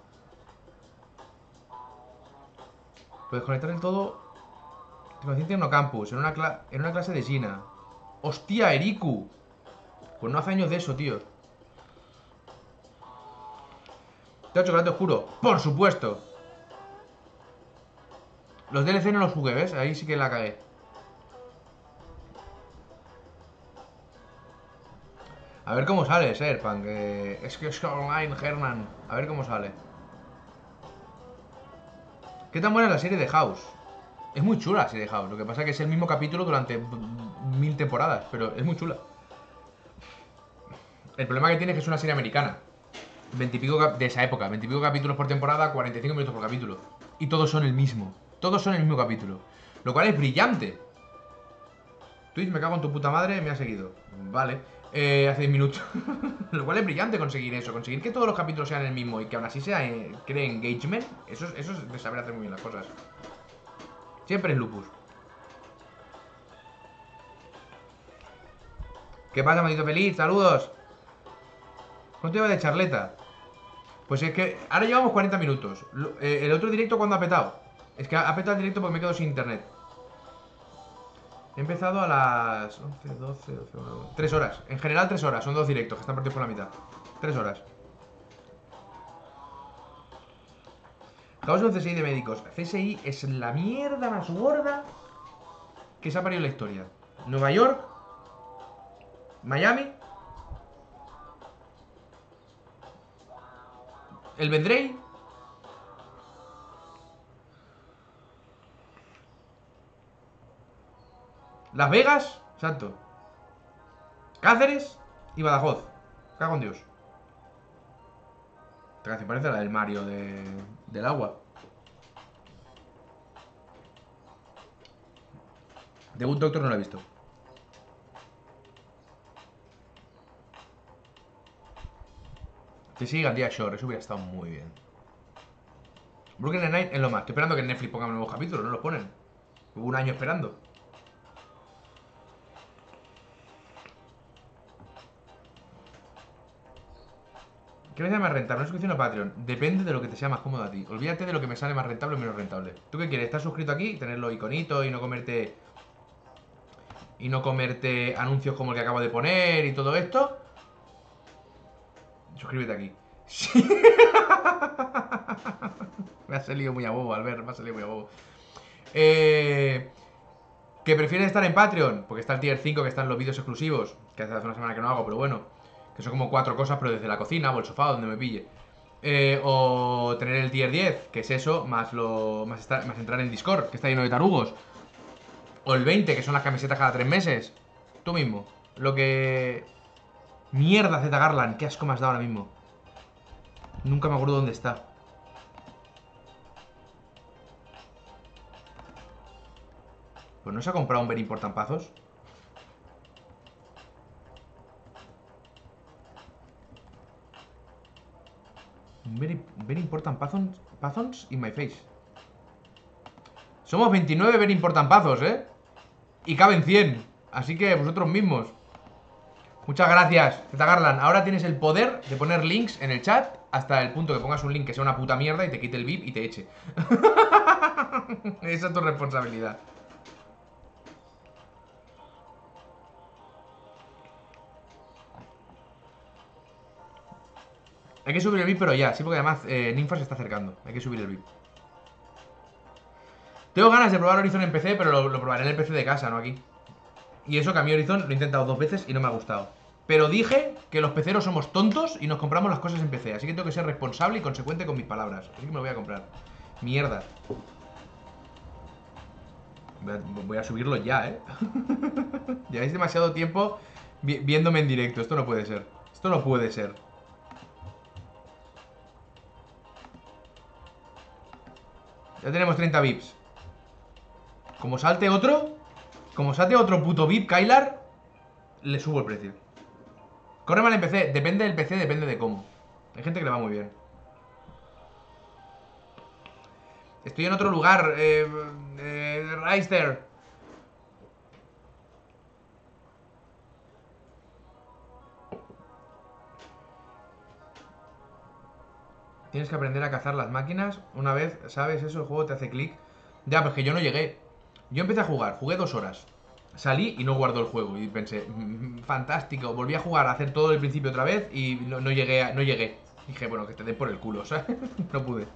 Lo desconectar del todo. Tecnociencia no campus, en una, en una clase de Gina. ¡Hostia, Eriku! Pues no hace años de eso, tío. ¿Te ha chocolate oscuro? ¡Por supuesto! Los D L C no los jugué, ¿ves? Ahí sí que la cagué. A ver cómo sale, Serpunk. Eh, es que es online, Hernan. A ver cómo sale. ¿Qué tan buena es la serie de House? Es muy chula la serie de House. Lo que pasa es que es el mismo capítulo durante mil temporadas. Pero es muy chula. El problema que tiene es que es una serie americana. Veintipico de esa época. Veintipico capítulos por temporada, cuarenta y cinco minutos por capítulo. Y todos son el mismo. Todos son el mismo capítulo. Lo cual es brillante. Twitch, me cago en tu puta madre, me ha seguido. Vale. Eh, hace diez minutos. Lo cual es brillante conseguir eso. Conseguir que todos los capítulos sean el mismo y que aún así sea eh, cree engagement. Eso, eso es de saber hacer muy bien las cosas. Siempre es Lupus. ¿Qué pasa, maldito feliz? Saludos. ¿Cuánto lleva de charleta? Pues es que ahora llevamos cuarenta minutos. eh, El otro directo, ¿cuándo ha petado? Es que ha petado el directo porque me quedo sin internet. He empezado a las once, doce, doce, doce, tres horas. En general tres horas, son dos directos que están partidos por la mitad. Tres horas. Caos de C S I de médicos. C S I es la mierda más gorda que se ha parido en la historia. Nueva York, Miami, el Vendrell, Las Vegas, exacto, Cáceres y Badajoz. Cago en Dios. Esta canción parece la del Mario de, del agua. The Good Doctor no la he visto. Que siga Dia Shore, eso hubiera estado muy bien. Brooklyn Nine-Nine es lo más. Estoy esperando que en Netflix pongan nuevos capítulos, no los ponen. Hubo un año esperando. ¿Qué me sale más rentable? ¿Una suscripción a Patreon? Depende de lo que te sea más cómodo a ti. Olvídate de lo que me sale más rentable o menos rentable. ¿Tú qué quieres? ¿Estar suscrito aquí? Tener los iconitos y no comerte... Y no comerte anuncios como el que acabo de poner y todo esto. Suscríbete aquí. Sí. Me ha salido muy a bobo, Albert. Me ha salido muy a bobo. Eh... ¿Que prefieres estar en Patreon? Porque está el tier cinco, que están los vídeos exclusivos, que hace una semana que no hago, pero bueno. Que son como cuatro cosas, pero desde la cocina o el sofá, donde me pille. Eh, o tener el tier diez, que es eso, más lo más, estar, más entrar en Discord, que está lleno de tarugos. O el veinte, que son las camisetas cada tres meses. Tú mismo. Lo que... Mierda, Z Garland, qué asco me has dado ahora mismo. Nunca me acuerdo dónde está. Pues no se ha comprado un Very Important Pazos. Very, very important Pathons, Pathons in my face. Somos veintinueve Very Important Pazos, ¿eh? Y caben cien. Así que vosotros mismos. Muchas gracias, Z Garland. Ahora tienes el poder de poner links en el chat hasta el punto que pongas un link que sea una puta mierda y te quite el V I P y te eche. Esa es tu responsabilidad. Hay que subir el V I P, pero ya, sí, porque además eh, Ninfa se está acercando. Hay que subir el V I P. Tengo ganas de probar Horizon en P C, pero lo, lo probaré en el P C de casa, no aquí. Y eso que a mí Horizon lo he intentado dos veces y no me ha gustado. Pero dije que los peceros somos tontos y nos compramos las cosas en P C. Así que tengo que ser responsable y consecuente con mis palabras. Así que me lo voy a comprar. Mierda. Voy a, voy a subirlo ya, ¿eh? Lleváis demasiado tiempo vi viéndome en directo. Esto no puede ser. Esto no puede ser. Ya tenemos treinta V I Ps. Como salte otro, como salte otro puto V I P, Kylar, le subo el precio. Corre mal en P C. Depende del P C, depende de cómo. Hay gente que le va muy bien. Estoy en otro lugar, eh, eh, Reister. Tienes que aprender a cazar las máquinas. Una vez, ¿sabes eso? El juego te hace clic. Ya, pues que yo no llegué. Yo empecé a jugar, jugué dos horas. Salí y no guardó el juego. Y pensé, mmm, fantástico. Volví a jugar, a hacer todo el principio otra vez. Y no, no llegué, a, no llegué. Dije, bueno, que te den por el culo, ¿sabes? No pude.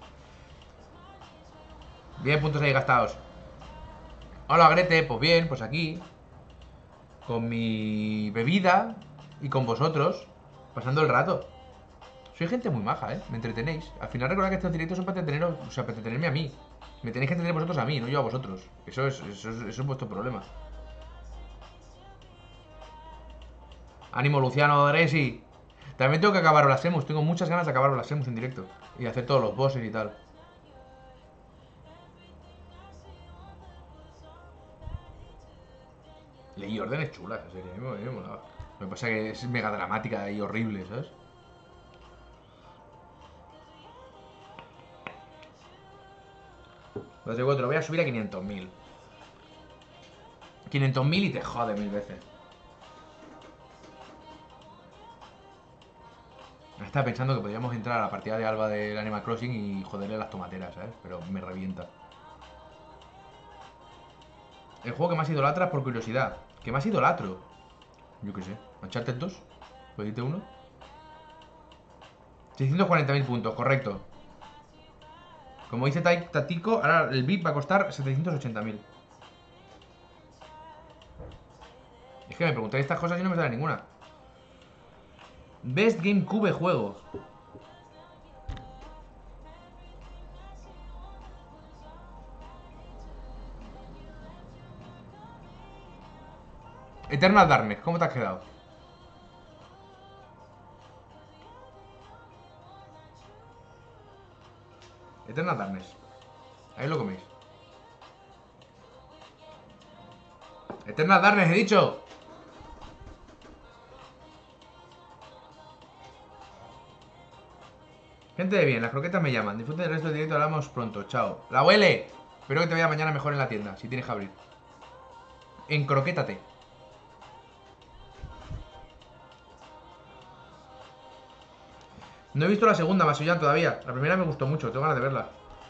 Bien, puntos ahí gastados. Hola, Grete. Pues bien, pues aquí. Con mi bebida. Y con vosotros. Pasando el rato. Soy gente muy maja, ¿eh? Me entretenéis. Al final recordad que estos directos son para entreteneros, o sea, para entretenerme a mí. Me tenéis que entretener vosotros a mí, no yo a vosotros. Eso es, eso es, eso es vuestro problema. Ánimo, Luciano, Dresi. También tengo que acabar Blasphemous. Tengo muchas ganas de acabar Blasphemous en directo. Y hacer todos los bosses y tal. Leí órdenes chulas, en serio. A mí me, me molaba. Lo que pasa es que es mega dramática y horrible, ¿sabes? Entonces digo, te lo voy a subir a quinientos mil. quinientos mil y te jode mil veces. Estaba pensando que podríamos entrar a la partida de Alba del Animal Crossing y joderle las tomateras, ¿sabes? Pero me revienta. El juego que más idolatras por curiosidad. ¿Qué más idolatro? Yo qué sé. ¿Uncharted dos? ¿Pediste uno? seiscientos cuarenta mil puntos, correcto. Como dice Tatico, ahora el V I P va a costar setecientos ochenta mil. Es que me preguntáis estas cosas y no me sale ninguna. Best GameCube juego. Eternal Darkness, ¿cómo te has quedado? Eternal Darkness. Ahí lo coméis. Eternal Darkness, he dicho. Gente de bien, las croquetas me llaman. Disfruten del resto del directo, hablamos pronto. Chao. La huele. Espero que te vaya mañana mejor en la tienda, si tienes que abrir. Encroquétate. No he visto la segunda, Masillan, todavía. La primera me gustó mucho, tengo ganas de verla.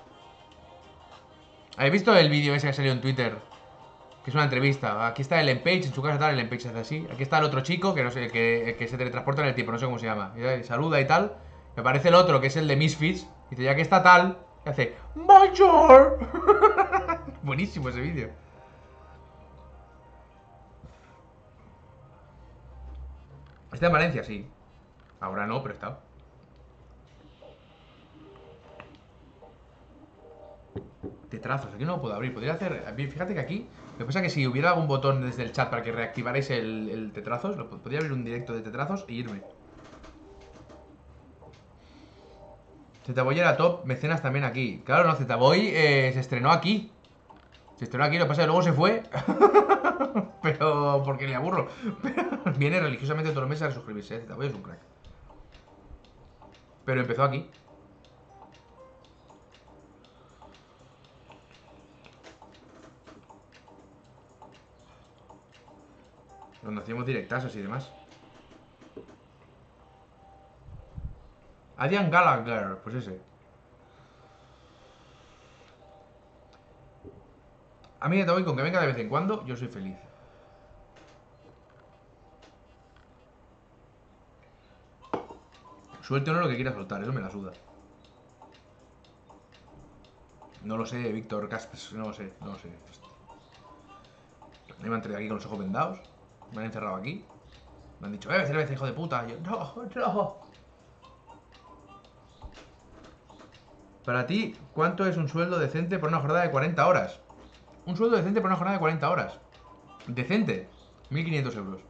¿Habéis visto el vídeo ese que salió en Twitter? Que es una entrevista. Aquí está Ellen Page, en su casa está Ellen Page, hace así. Aquí está el otro chico, que no sé, que, que se teletransporta en el tiempo, no sé cómo se llama. Y saluda y tal. Me aparece el otro, que es el de Misfits. Y dice, ya que está tal, y hace ¡Bonjour! Buenísimo ese vídeo. Está en Valencia, sí. Ahora no, pero está. Tetrazos, aquí no lo puedo abrir. Podría hacer. Fíjate que aquí. Lo que pasa es que si hubiera algún botón desde el chat para que reactivarais el, el tetrazos, lo, podría abrir un directo de tetrazos e irme. Zetaboy era top, mecenas también aquí. Claro, no, Zetaboy eh, se estrenó aquí. Se estrenó aquí, lo que pasa es que luego se fue. Pero porque le aburro. Pero viene religiosamente todos los meses a suscribirse, ¿eh? Zetaboy es un crack. Pero empezó aquí. Donde hacíamos directazos y demás. Adrian Gallagher, pues ese. A mí de todo y con que venga de vez en cuando, yo soy feliz. Suelte o no lo que quiera soltar, eso me la suda. No lo sé, Víctor Caspes, no lo sé, no lo sé. me han traído aquí con los ojos vendados. Me han encerrado aquí. Me han dicho, bebe cerveza, hijo de puta. Y yo, no, no. Para ti, ¿cuánto es un sueldo decente por una jornada de cuarenta horas? Un sueldo decente por una jornada de cuarenta horas. Decente, mil quinientos euros.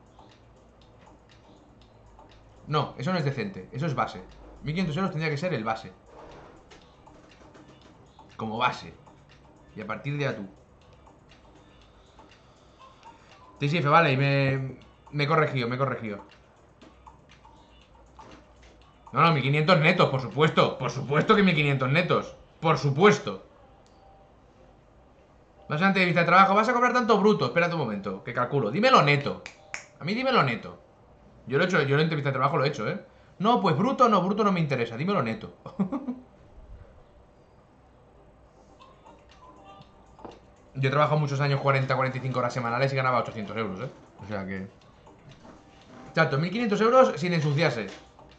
No, eso no es decente, eso es base. mil quinientos euros tendría que ser el base. Como base. Y a partir de a tú. Sí, sí, vale, y me, me he corregido, me he corregido. No, no, mil quinientos netos, por supuesto. Por supuesto que mil quinientos netos. Por supuesto. Vas a una entrevista de trabajo, vas a cobrar tanto bruto. Espérate un momento, que calculo. Dímelo neto. A mí dímelo neto. Yo lo he hecho, yo en la entrevista de trabajo lo he hecho, ¿eh? No, pues bruto no, bruto no me interesa. Dímelo neto. Yo he trabajado muchos años, cuarenta, cuarenta y cinco horas semanales y ganaba ochocientos euros, ¿eh? O sea que... Exacto, mil quinientos euros sin ensuciarse.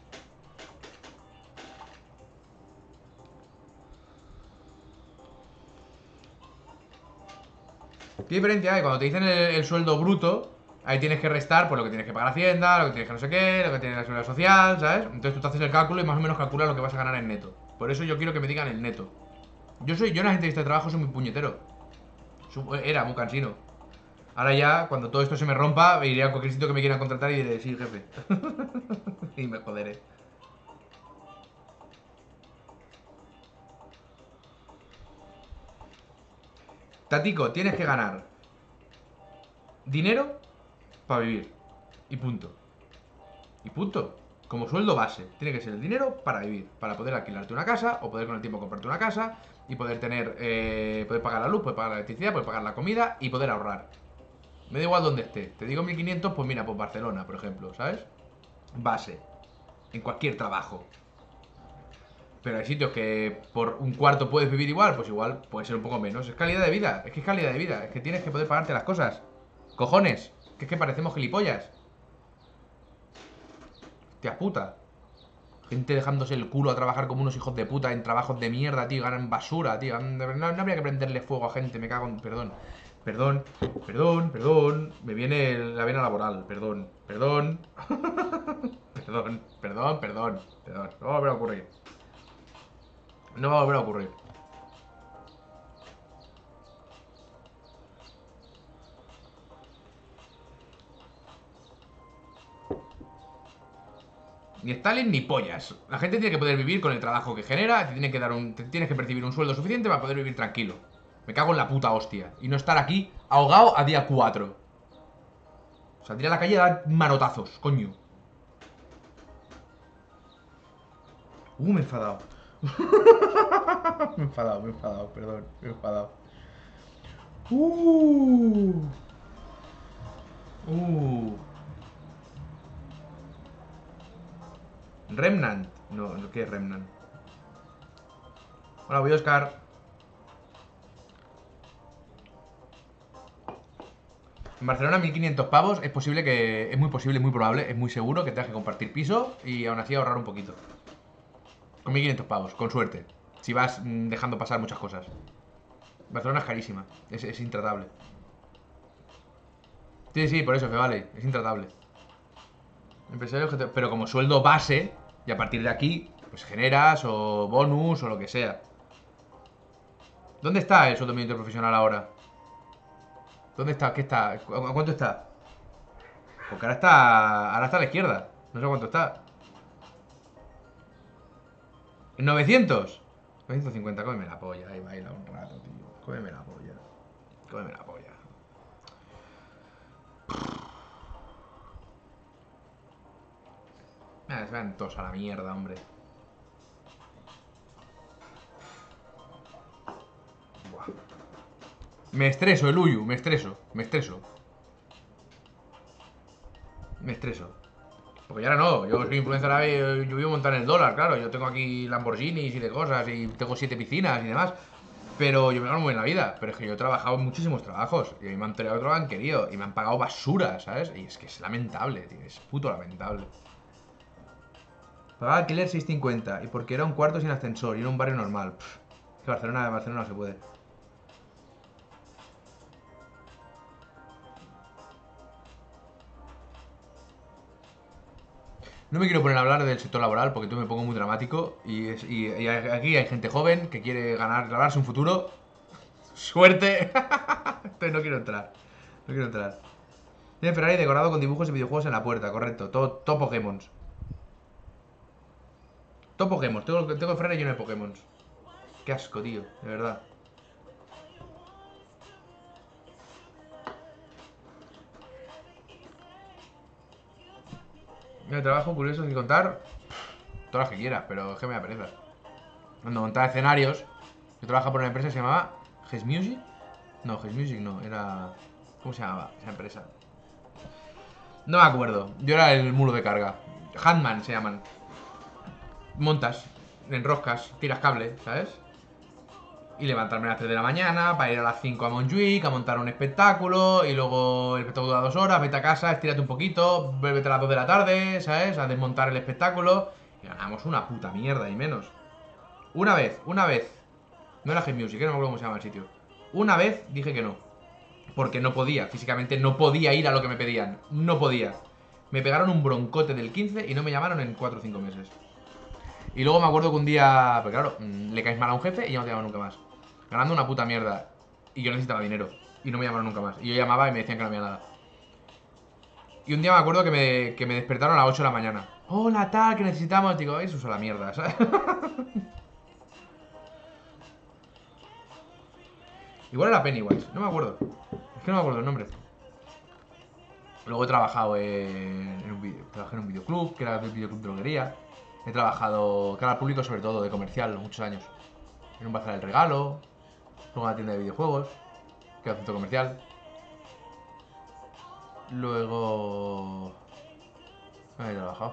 ¿Qué diferencia hay? Cuando te dicen el, el sueldo bruto, ahí tienes que restar pues lo que tienes que pagar Hacienda, lo que tienes que no sé qué, lo que tienes la seguridad social, ¿sabes? Entonces tú te haces el cálculo y más o menos calculas lo que vas a ganar en neto. Por eso yo quiero que me digan el neto. Yo soy, yo en las entrevistas de trabajo soy muy puñetero. Era muy cansino. Ahora ya, cuando todo esto se me rompa, iré a cualquier sitio que me quieran contratar y diré, sí, jefe. Y me joderé. Tatico, tienes que ganar dinero para vivir. Y punto. Y punto. Como sueldo base. Tiene que ser el dinero para vivir. Para poder alquilarte una casa o poder con el tiempo comprarte una casa y poder tener, eh, poder pagar la luz, poder pagar la electricidad, poder pagar la comida y poder ahorrar. Me da igual donde esté. Te digo mil quinientos, pues mira, pues Barcelona, por ejemplo, ¿sabes? Base. En cualquier trabajo. Pero hay sitios que por un cuarto puedes vivir igual, pues igual puede ser un poco menos. Es calidad de vida, es que es calidad de vida. Es que tienes que poder pagarte las cosas. Cojones, que es que parecemos gilipollas. Hostia puta. Gente dejándose el culo a trabajar como unos hijos de puta en trabajos de mierda, tío. Ganan basura, tío. No, no habría que prenderle fuego a gente, me cago en... Perdón. Perdón, perdón, perdón. Me viene la vena laboral. Perdón, perdón. Perdón, perdón, perdón. Perdón. No va a volver a ocurrir. No va a volver a ocurrir. Ni Stalin ni pollas. La gente tiene que poder vivir con el trabajo que genera. Te, tiene que dar un, te tienes que percibir un sueldo suficiente para poder vivir tranquilo. Me cago en la puta hostia. Y no estar aquí ahogado a día cuatro. Saldría a la calle a dar manotazos, coño. Uh, me he enfadado. Me he enfadado, me he enfadado, perdón. Me he enfadado. Uh. Uh. Remnant. No, ¿qué es Remnant? Hola, voy a Oscar. En Barcelona mil quinientos pavos es posible que... Es muy posible, muy probable, es muy seguro que tengas que compartir piso y aún así ahorrar un poquito. Con mil quinientos pavos, con suerte. Si vas mmm, dejando pasar muchas cosas. Barcelona es carísima, es, es intratable. Sí, sí, por eso, que vale, es intratable. Empresario, pero como sueldo base, y a partir de aquí, pues generas o bonus o lo que sea. ¿Dónde está el sueldo mínimo profesional ahora? ¿Dónde está? ¿Qué está? ¿A cuánto está? Porque ahora está. Ahora está a la izquierda. No sé cuánto está. ¿En novecientos? novecientos cincuenta, cómeme la polla. Ahí baila un rato, tío. Cómeme la polla. Cómeme la polla. Ah, se van todos a la mierda, hombre. Buah. Me estreso, el Uyu, me estreso, me estreso. Me estreso. Porque ya ahora no, yo soy influencer, yo, yo vivo montar en el dólar, claro. Yo tengo aquí Lamborghinis y de cosas, y tengo siete piscinas y demás. Pero yo me gano muy bien la vida. Pero es que yo he trabajado en muchísimos trabajos. Y a mí me han entregado otro han querido. Y me han pagado basura, ¿sabes? Y es que es lamentable, tío. Es puto lamentable. Pagaba alquiler seis cincuenta. Y porque era un cuarto sin ascensor. Y era un barrio normal. Pff, que Barcelona, Barcelona no se puede. No me quiero poner a hablar del sector laboral porque tú me pongo muy dramático y, es- y- y aquí hay gente joven que quiere ganar, ganarse un futuro. ¡Suerte! Entonces no quiero entrar. No quiero entrar. Tiene Ferrari decorado con dibujos y videojuegos en la puerta, correcto. Todo, todo Pokémon. Todo Pokémon. Tengo, tengo el Ferrari lleno de Pokémon. Qué asco, tío. De verdad. El trabajo curioso que contar. Todas las que quieras, pero es que me da pereza. Cuando montaba escenarios, yo trabajaba por una empresa que se llamaba Ges Music. No, Ges Music no, era. ¿Cómo se llamaba esa empresa? No me acuerdo. Yo era el muro de carga. Handman se llaman. Montas, enroscas, tiras cable, ¿sabes? Y levantarme a las tres de la mañana para ir a las cinco a Montjuic a montar un espectáculo. Y luego el espectáculo dura dos horas, vete a casa, estírate un poquito, vuélvete a las dos de la tarde, ¿sabes? A desmontar el espectáculo. Y ganamos una puta mierda y menos. Una vez, una vez. No era Ges Music, no me acuerdo cómo se llama el sitio. Una vez dije que no. Porque no podía, físicamente no podía ir a lo que me pedían. No podía. Me pegaron un broncote del quince y no me llamaron en cuatro o cinco meses. Y luego me acuerdo que un día, pues claro, le caes mal a un jefe y ya no te llaman nunca más. Ganando una puta mierda. Y yo necesitaba dinero. Y no me llamaron nunca más. Y yo llamaba y me decían que no había nada. Y un día me acuerdo que me, que me despertaron a las ocho de la mañana. Hola, tal, que necesitamos. Digo, eso es la mierda, ¿sabes? Igual era Pennywise, no me acuerdo. Es que no me acuerdo el nombre. Luego he trabajado en, en un, vi- trabajé en un videoclub, que era el videoclub droguería. He trabajado cara al público, sobre todo de comercial, muchos años. En un bazar del regalo, luego en una tienda de videojuegos, que era centro comercial. Luego... ¿dónde he trabajado?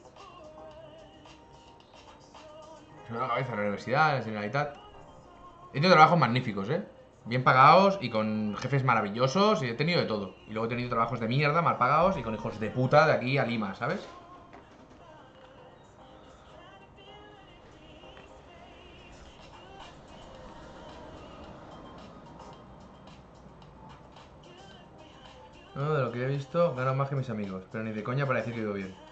Se me va la cabeza en la universidad, en la Generalitat. He tenido trabajos magníficos, ¿eh? Bien pagados y con jefes maravillosos y he tenido de todo. Y luego he tenido trabajos de mierda, mal pagados y con hijos de puta de aquí a Lima, ¿sabes? No, de lo que he visto, gano más que mis amigos, pero ni de coña para decir que vivo bien.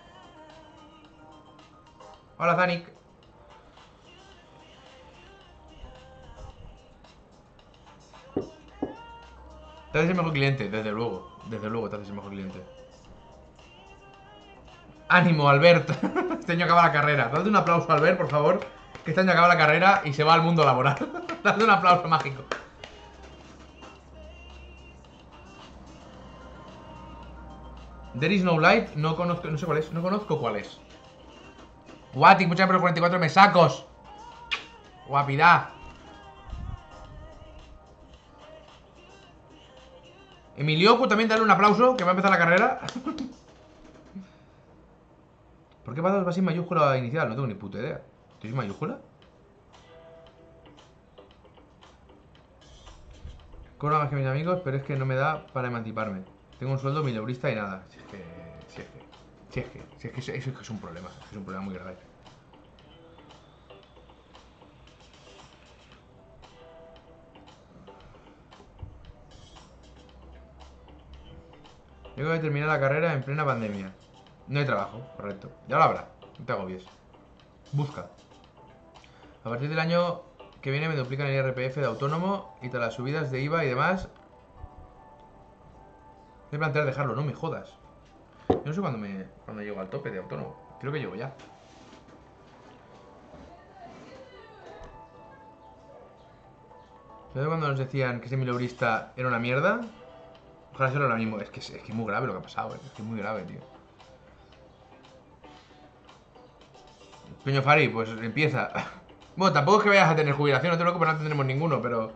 Hola, Zanik. Te haces el mejor cliente, desde luego. Desde luego te haces el mejor cliente. ¡Ánimo, Albert! Este año acaba la carrera. Dale un aplauso a Albert, por favor. Que este año acaba la carrera y se va al mundo laboral. Dale un aplauso mágico. There is no light, no conozco, no sé cuál es, no conozco cuál es. Watic, muchas gracias por los cuarenta y cuatro mesacos. Guapidad. Emilioku, también dale un aplauso, que va a empezar la carrera. ¿Por qué va sin mayúscula inicial? No tengo ni puta idea. ¿Tienes mayúscula? Cobro más que mis amigos, pero es que no me da para emanciparme. Tengo un sueldo mileurista y nada. Si es que... Si es que... Si es que... Si es que eso es, que es un problema. Es un problema muy grave. Tengo que terminar la carrera en plena pandemia. No hay trabajo, correcto. Ya lo habrá. No te agobies. Busca. A partir del año que viene me duplican el I R P F de autónomo y todas las subidas de I V A y demás. Voy a plantear dejarlo, no me jodas. Yo no sé cuándo me cuándo llego al tope de autónomo. Creo que llego ya. ¿Sabes cuando nos decían que ese mileurista era una mierda? Ojalá sea lo mismo. Es que, es que es muy grave lo que ha pasado, eh. Es que es muy grave, tío. Coño, Fari, pues empieza. Bueno, tampoco es que vayas a tener jubilación, no te preocupes, no tendremos ninguno, pero...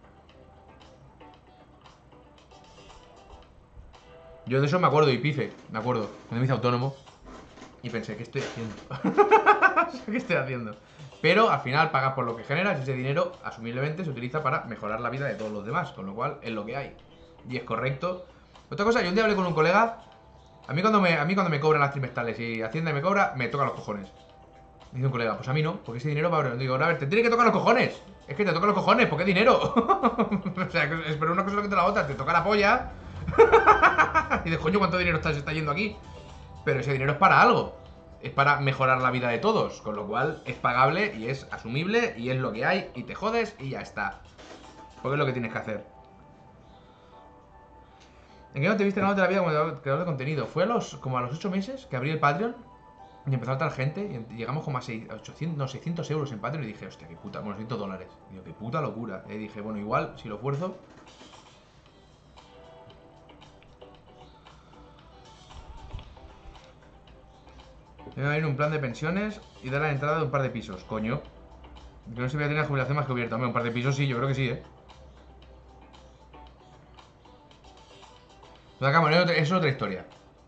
Yo de eso me acuerdo y pife, me acuerdo. Cuando me hice autónomo y pensé, ¿qué estoy haciendo? ¿Qué estoy haciendo? Pero al final pagas por lo que generas y ese dinero, asumiblemente, se utiliza para mejorar la vida de todos los demás, con lo cual es lo que hay. Y es correcto. Otra cosa, yo un día hablé con un colega. A mí cuando me, a mí cuando me cobran las trimestrales y Hacienda me cobra, me toca los cojones. Me dice un colega, pues a mí no, porque ese dinero va a... Digo, a ver, te tiene que tocar los cojones. Es que te toca los cojones, ¿por qué dinero? O sea, es pero una cosa es lo que te la otra, te toca la polla. Y dices, coño, ¿cuánto dinero está, se está yendo aquí? Pero ese dinero es para algo. es para mejorar la vida de todos. Con lo cual es pagable y es asumible y es lo que hay y te jodes y ya está. Porque es lo que tienes que hacer. ¿En qué no te viste ganándote la vida como creador de contenido? Fue a los, como a los ocho meses que abrí el Patreon y empezó a estar gente y llegamos como a ochocientos, no, seiscientos euros en Patreon y dije, hostia, qué puta, bueno, seiscientos dólares. Y digo, qué puta locura. Y dije, bueno, igual, si lo fuerzo. Debe haber un plan de pensiones y dar la entrada de un par de pisos, coño. Que no se voy a tener la jubilación más que cubierta. Hombre, un par de pisos sí, yo creo que sí, eh. Acá, eso es otra historia.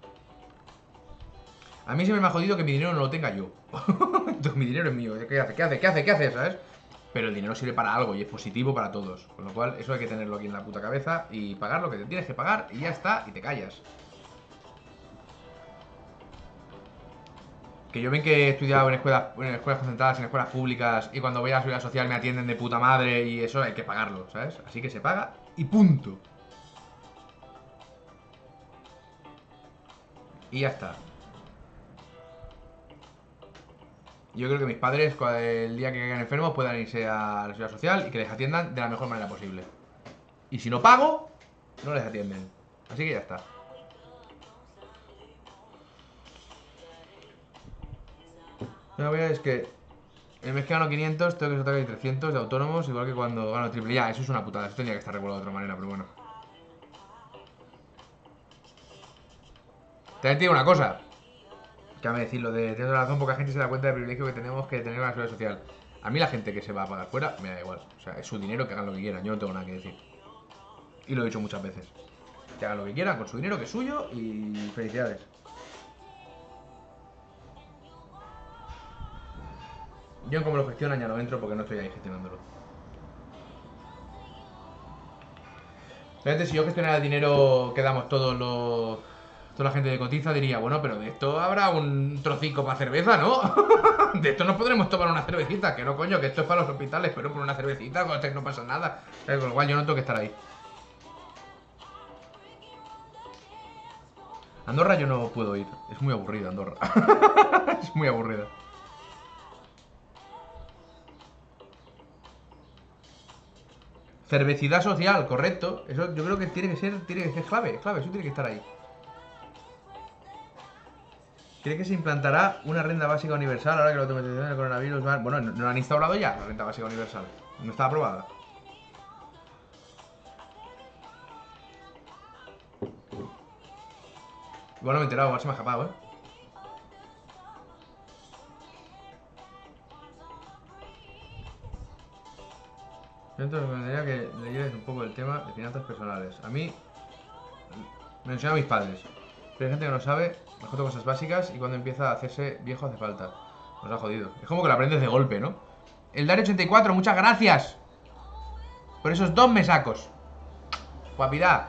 A mí siempre me ha jodido que mi dinero no lo tenga yo. Entonces mi dinero es mío. ¿Qué hace? ¿Qué hace? ¿Qué hace? ¿Qué hace? ¿Sabes? Pero el dinero sirve para algo y es positivo para todos. Con lo cual, eso hay que tenerlo aquí en la puta cabeza y pagar lo que te tienes que pagar y ya está, y te callas. Que yo ven que he estudiado en escuelas, en escuelas concentradas, en escuelas públicas, y cuando voy a la seguridad social me atienden de puta madre y eso hay que pagarlo, ¿sabes? Así que se paga y punto. Y ya está. Yo creo que mis padres, el día que caigan enfermos, puedan irse a la seguridad social y que les atiendan de la mejor manera posible. Y si no pago, no les atienden. Así que ya está. Lo que voy a es que el mes que gano quinientos, tengo que soltar trescientos de autónomos, igual que cuando gano triple. Ya, eso es una putada. Eso tendría que estar regulado de otra manera, pero bueno. También te digo una cosa. Que a mí decirlo de tienes razón, poca gente se da cuenta del privilegio que tenemos que tener en la seguridad social. A mí la gente que se va a pagar fuera, me da igual. O sea, es su dinero, que hagan lo que quieran. Yo no tengo nada que decir. Y lo he dicho muchas veces. Que hagan lo que quieran con su dinero, que es suyo, y felicidades. Yo en cómo lo gestionan ya no entro porque no estoy ahí gestionándolo. Realmente si yo gestionara el dinero que damos todos los... Toda la gente de cotiza diría, bueno, pero de esto habrá un trocico para cerveza, ¿no? De esto nos podremos tomar una cervecita, que no, coño, que esto es para los hospitales, pero por una cervecita, con esto no pasa nada. Con lo cual yo no tengo que estar ahí. Andorra yo no puedo ir, es muy aburrida Andorra. Es muy aburrida. Cervecidad social, correcto. Eso yo creo que tiene que ser, tiene que ser clave, clave, eso tiene que estar ahí. ¿Cree que se implantará una renta básica universal ahora que la automatización del coronavirus va... Bueno, ¿no la han instaurado ya, la renta básica universal? ¿No está aprobada? Igual no me he enterado, igual se me ha escapado, ¿eh? Entonces me gustaría que leyerais un poco el tema de finanzas personales. A mí me enseñan a mis padres. Pero hay gente que no sabe, mejor cosas básicas y cuando empieza a hacerse viejo hace falta. Nos ha jodido. Es como que lo aprendes de golpe, ¿no? El Dario ochenta y cuatro, muchas gracias. Por esos dos mesacos. Guapidad.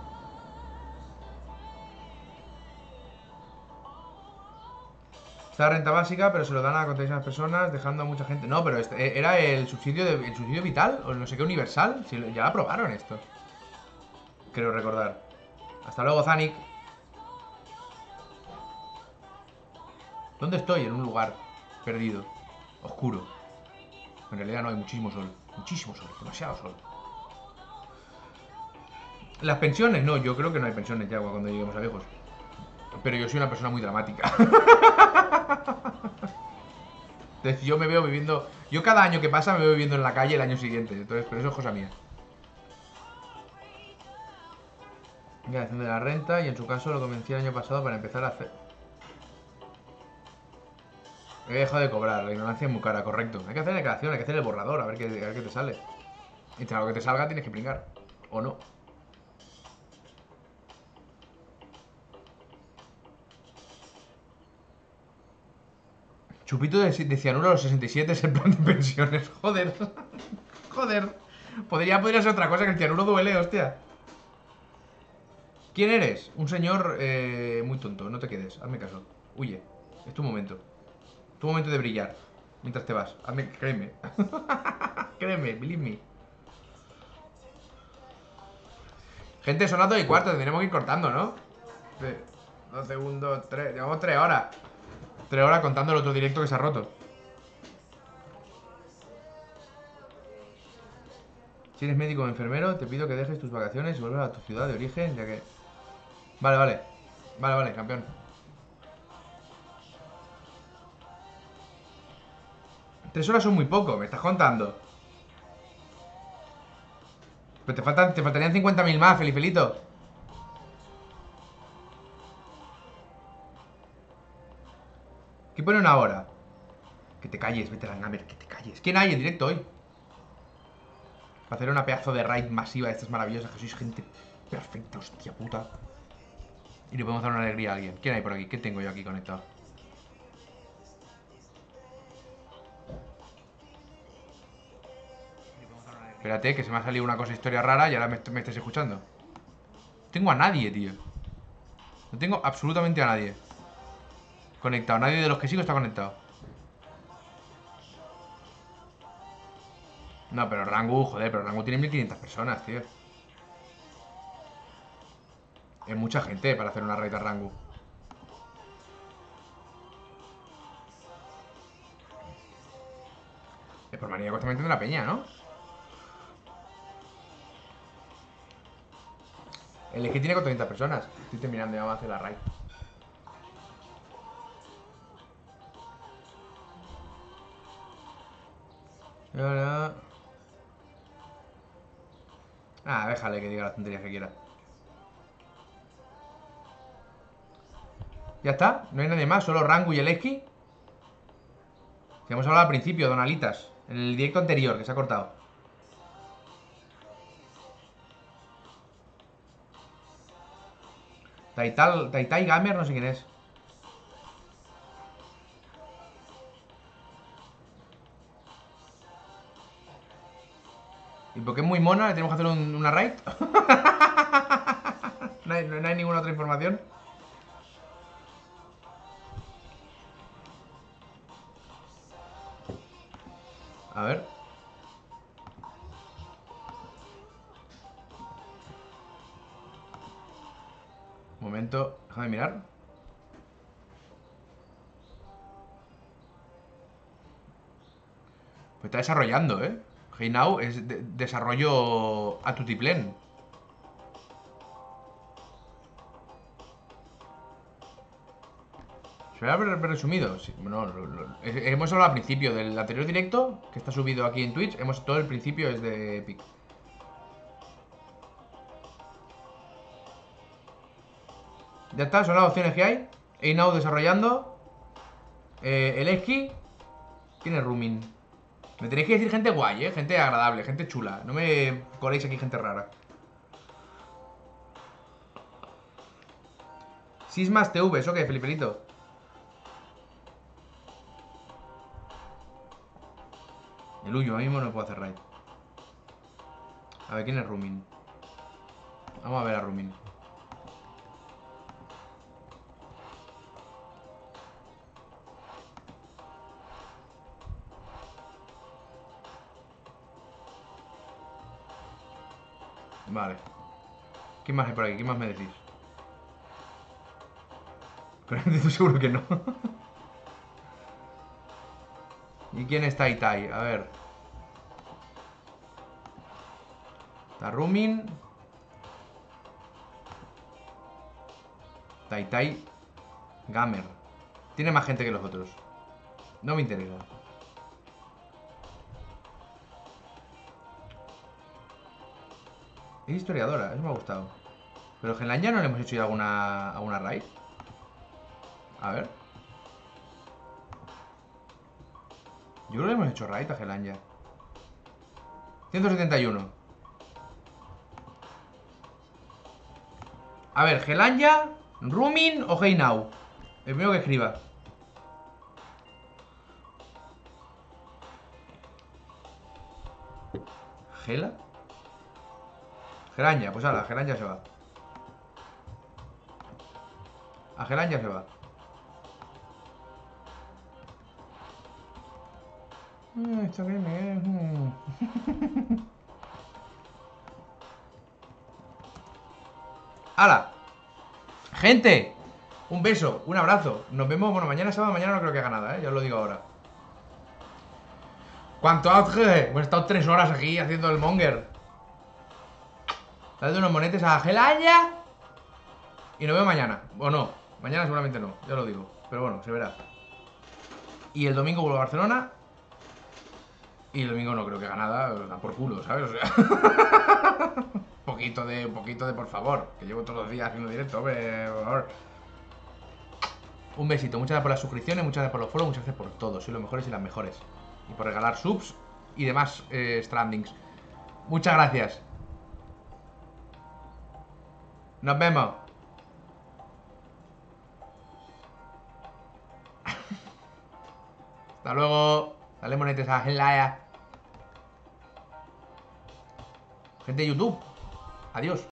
Está la renta básica, pero se lo dan a las personas, dejando a mucha gente. No, pero este, era el subsidio de, el subsidio vital, o no sé qué, universal. Si ya lo aprobaron esto. Creo recordar. Hasta luego, Zanik. ¿Dónde estoy? En un lugar perdido, oscuro. En realidad no hay muchísimo sol. Muchísimo sol, demasiado sol. Las pensiones, no, yo creo que no hay pensiones ya cuando lleguemos a viejos. Pero yo soy una persona muy dramática. Entonces yo me veo viviendo... Yo cada año que pasa me veo viviendo en la calle el año siguiente. Entonces, pero eso es cosa mía. Declaración de la renta, y en su caso lo convencí el año pasado para empezar a hacer... He dejado de cobrar, la ignorancia es muy cara, correcto. Hay que hacer la declaración, hay que hacer el borrador, a ver qué, a ver qué te sale. Y tras lo que te salga tienes que pringar. O no. Chupito de, de cianuro a los sesenta y siete es el plan de pensiones. Joder. Joder. Podría, podría ser otra cosa, que el cianuro duele, hostia. ¿Quién eres? Un señor eh, muy tonto, no te quedes, hazme caso. Huye, es tu momento. Tu momento de brillar. Mientras te vas, hazme, créeme. Créeme, believe me. Gente, son las dos y cuarto, tendremos que ir cortando, ¿no? Dos segundos, tres, llevamos tres horas. Tres horas contando el otro directo que se ha roto. Si eres médico o enfermero, te pido que dejes tus vacaciones y vuelvas a tu ciudad de origen, ya que... Vale, vale. Vale, vale, campeón. Tres horas son muy poco, me estás contando. Pero te faltan, te faltarían cincuenta mil más, Felifelito. ¿Qué pone una hora? Que te calles, Veteran Gamer, que te calles. ¿Quién hay en directo hoy? Para hacer una pedazo de raid masiva de estas maravillosas, que sois gente perfecta, hostia puta. Y le podemos dar una alegría a alguien. ¿Quién hay por aquí? ¿Qué tengo yo aquí conectado? Espérate, que se me ha salido una cosa historia rara y ahora me, me estáis escuchando. No tengo a nadie, tío. No tengo absolutamente a nadie conectado. Nadie de los que sigo está conectado. No, pero Rangu, joder, pero Rangu tiene mil quinientas personas, tío. Es mucha gente para hacer una raid a Rangu. Es por manía constantemente de la peña, ¿no? El es que tiene cuatrocientas personas. Estoy terminando y vamos a hacer la raid. Ahora... Ah, déjale que diga las tonterías que quiera. Ya está, no hay nadie más, solo Rangu y el Eski. Que hemos hablado al principio, Donalitas. En el directo anterior, que se ha cortado. Taital, Taitai Gamer, no sé quién es. ¿Y porque es muy mona? ¿Le tenemos que hacer un, una raid? ¿No, hay, no hay ninguna otra información? A ver. Un momento, déjame mirar. Pues está desarrollando, ¿eh? Hey Now es de desarrollo a tutiplén. ¿Se va a haber resumido? Sí, no, lo, lo, hemos hablado al principio del anterior directo, que está subido aquí en Twitch. Hemos, todo el principio es de Epic. Ya está, son las opciones que hay. Hey Now desarrollando. Eh, el Eski. ¿Quién es Rumin? Me tenéis que decir gente guay, ¿eh? Gente agradable, gente chula. No me coléis aquí gente rara. Sismas T V, ¿eso qué, Felipelito? El Uyo, ahora mismo no puedo hacer raid. A ver, ¿quién es Rumin? Vamos a ver a Rumin. Vale. ¿Quién más hay por aquí? ¿Quién más me decís? Pero seguro que no. ¿Y quién está Itai? A ver. Está Rumin. Taitai Gamer. Tiene más gente que los otros. No me interesa. Es historiadora, eso me ha gustado. Pero Gelan ya no le hemos hecho ya alguna, alguna raid. A ver. Yo creo que le hemos hecho raid a Gelan ya. ciento setenta y uno. A ver, Gelanya, Rumin o Hey Now. El primero que escriba. ¿Gela? Gelanya, pues ahora, Gelanya se va. A Gelanya se va. Mm, esto que me... Mm. ¡Hala! ¡Gente! Un beso, un abrazo. Nos vemos, bueno, mañana sábado, mañana no creo que haga nada, ¿eh? Ya os lo digo ahora. ¿Cuánto hace? Hemos estado tres horas aquí haciendo el monger. Dale unos monetes a Gelaya. Y nos vemos mañana. O no, mañana seguramente no, ya lo digo. Pero bueno, se verá. Y el domingo vuelvo a Barcelona. Y el domingo no creo que haga nada, da por culo, ¿sabes? O sea... poquito de, un poquito de por favor. Que llevo todos los días haciendo directo, hombre, por favor. Un besito, muchas gracias por las suscripciones, muchas gracias por los follow, muchas gracias por todo. Sois los mejores y las mejores. Y por regalar subs y demás eh, strandings. Muchas gracias. Nos vemos. Hasta luego. Dale monetes a Gelaya. Gente de YouTube. Adiós.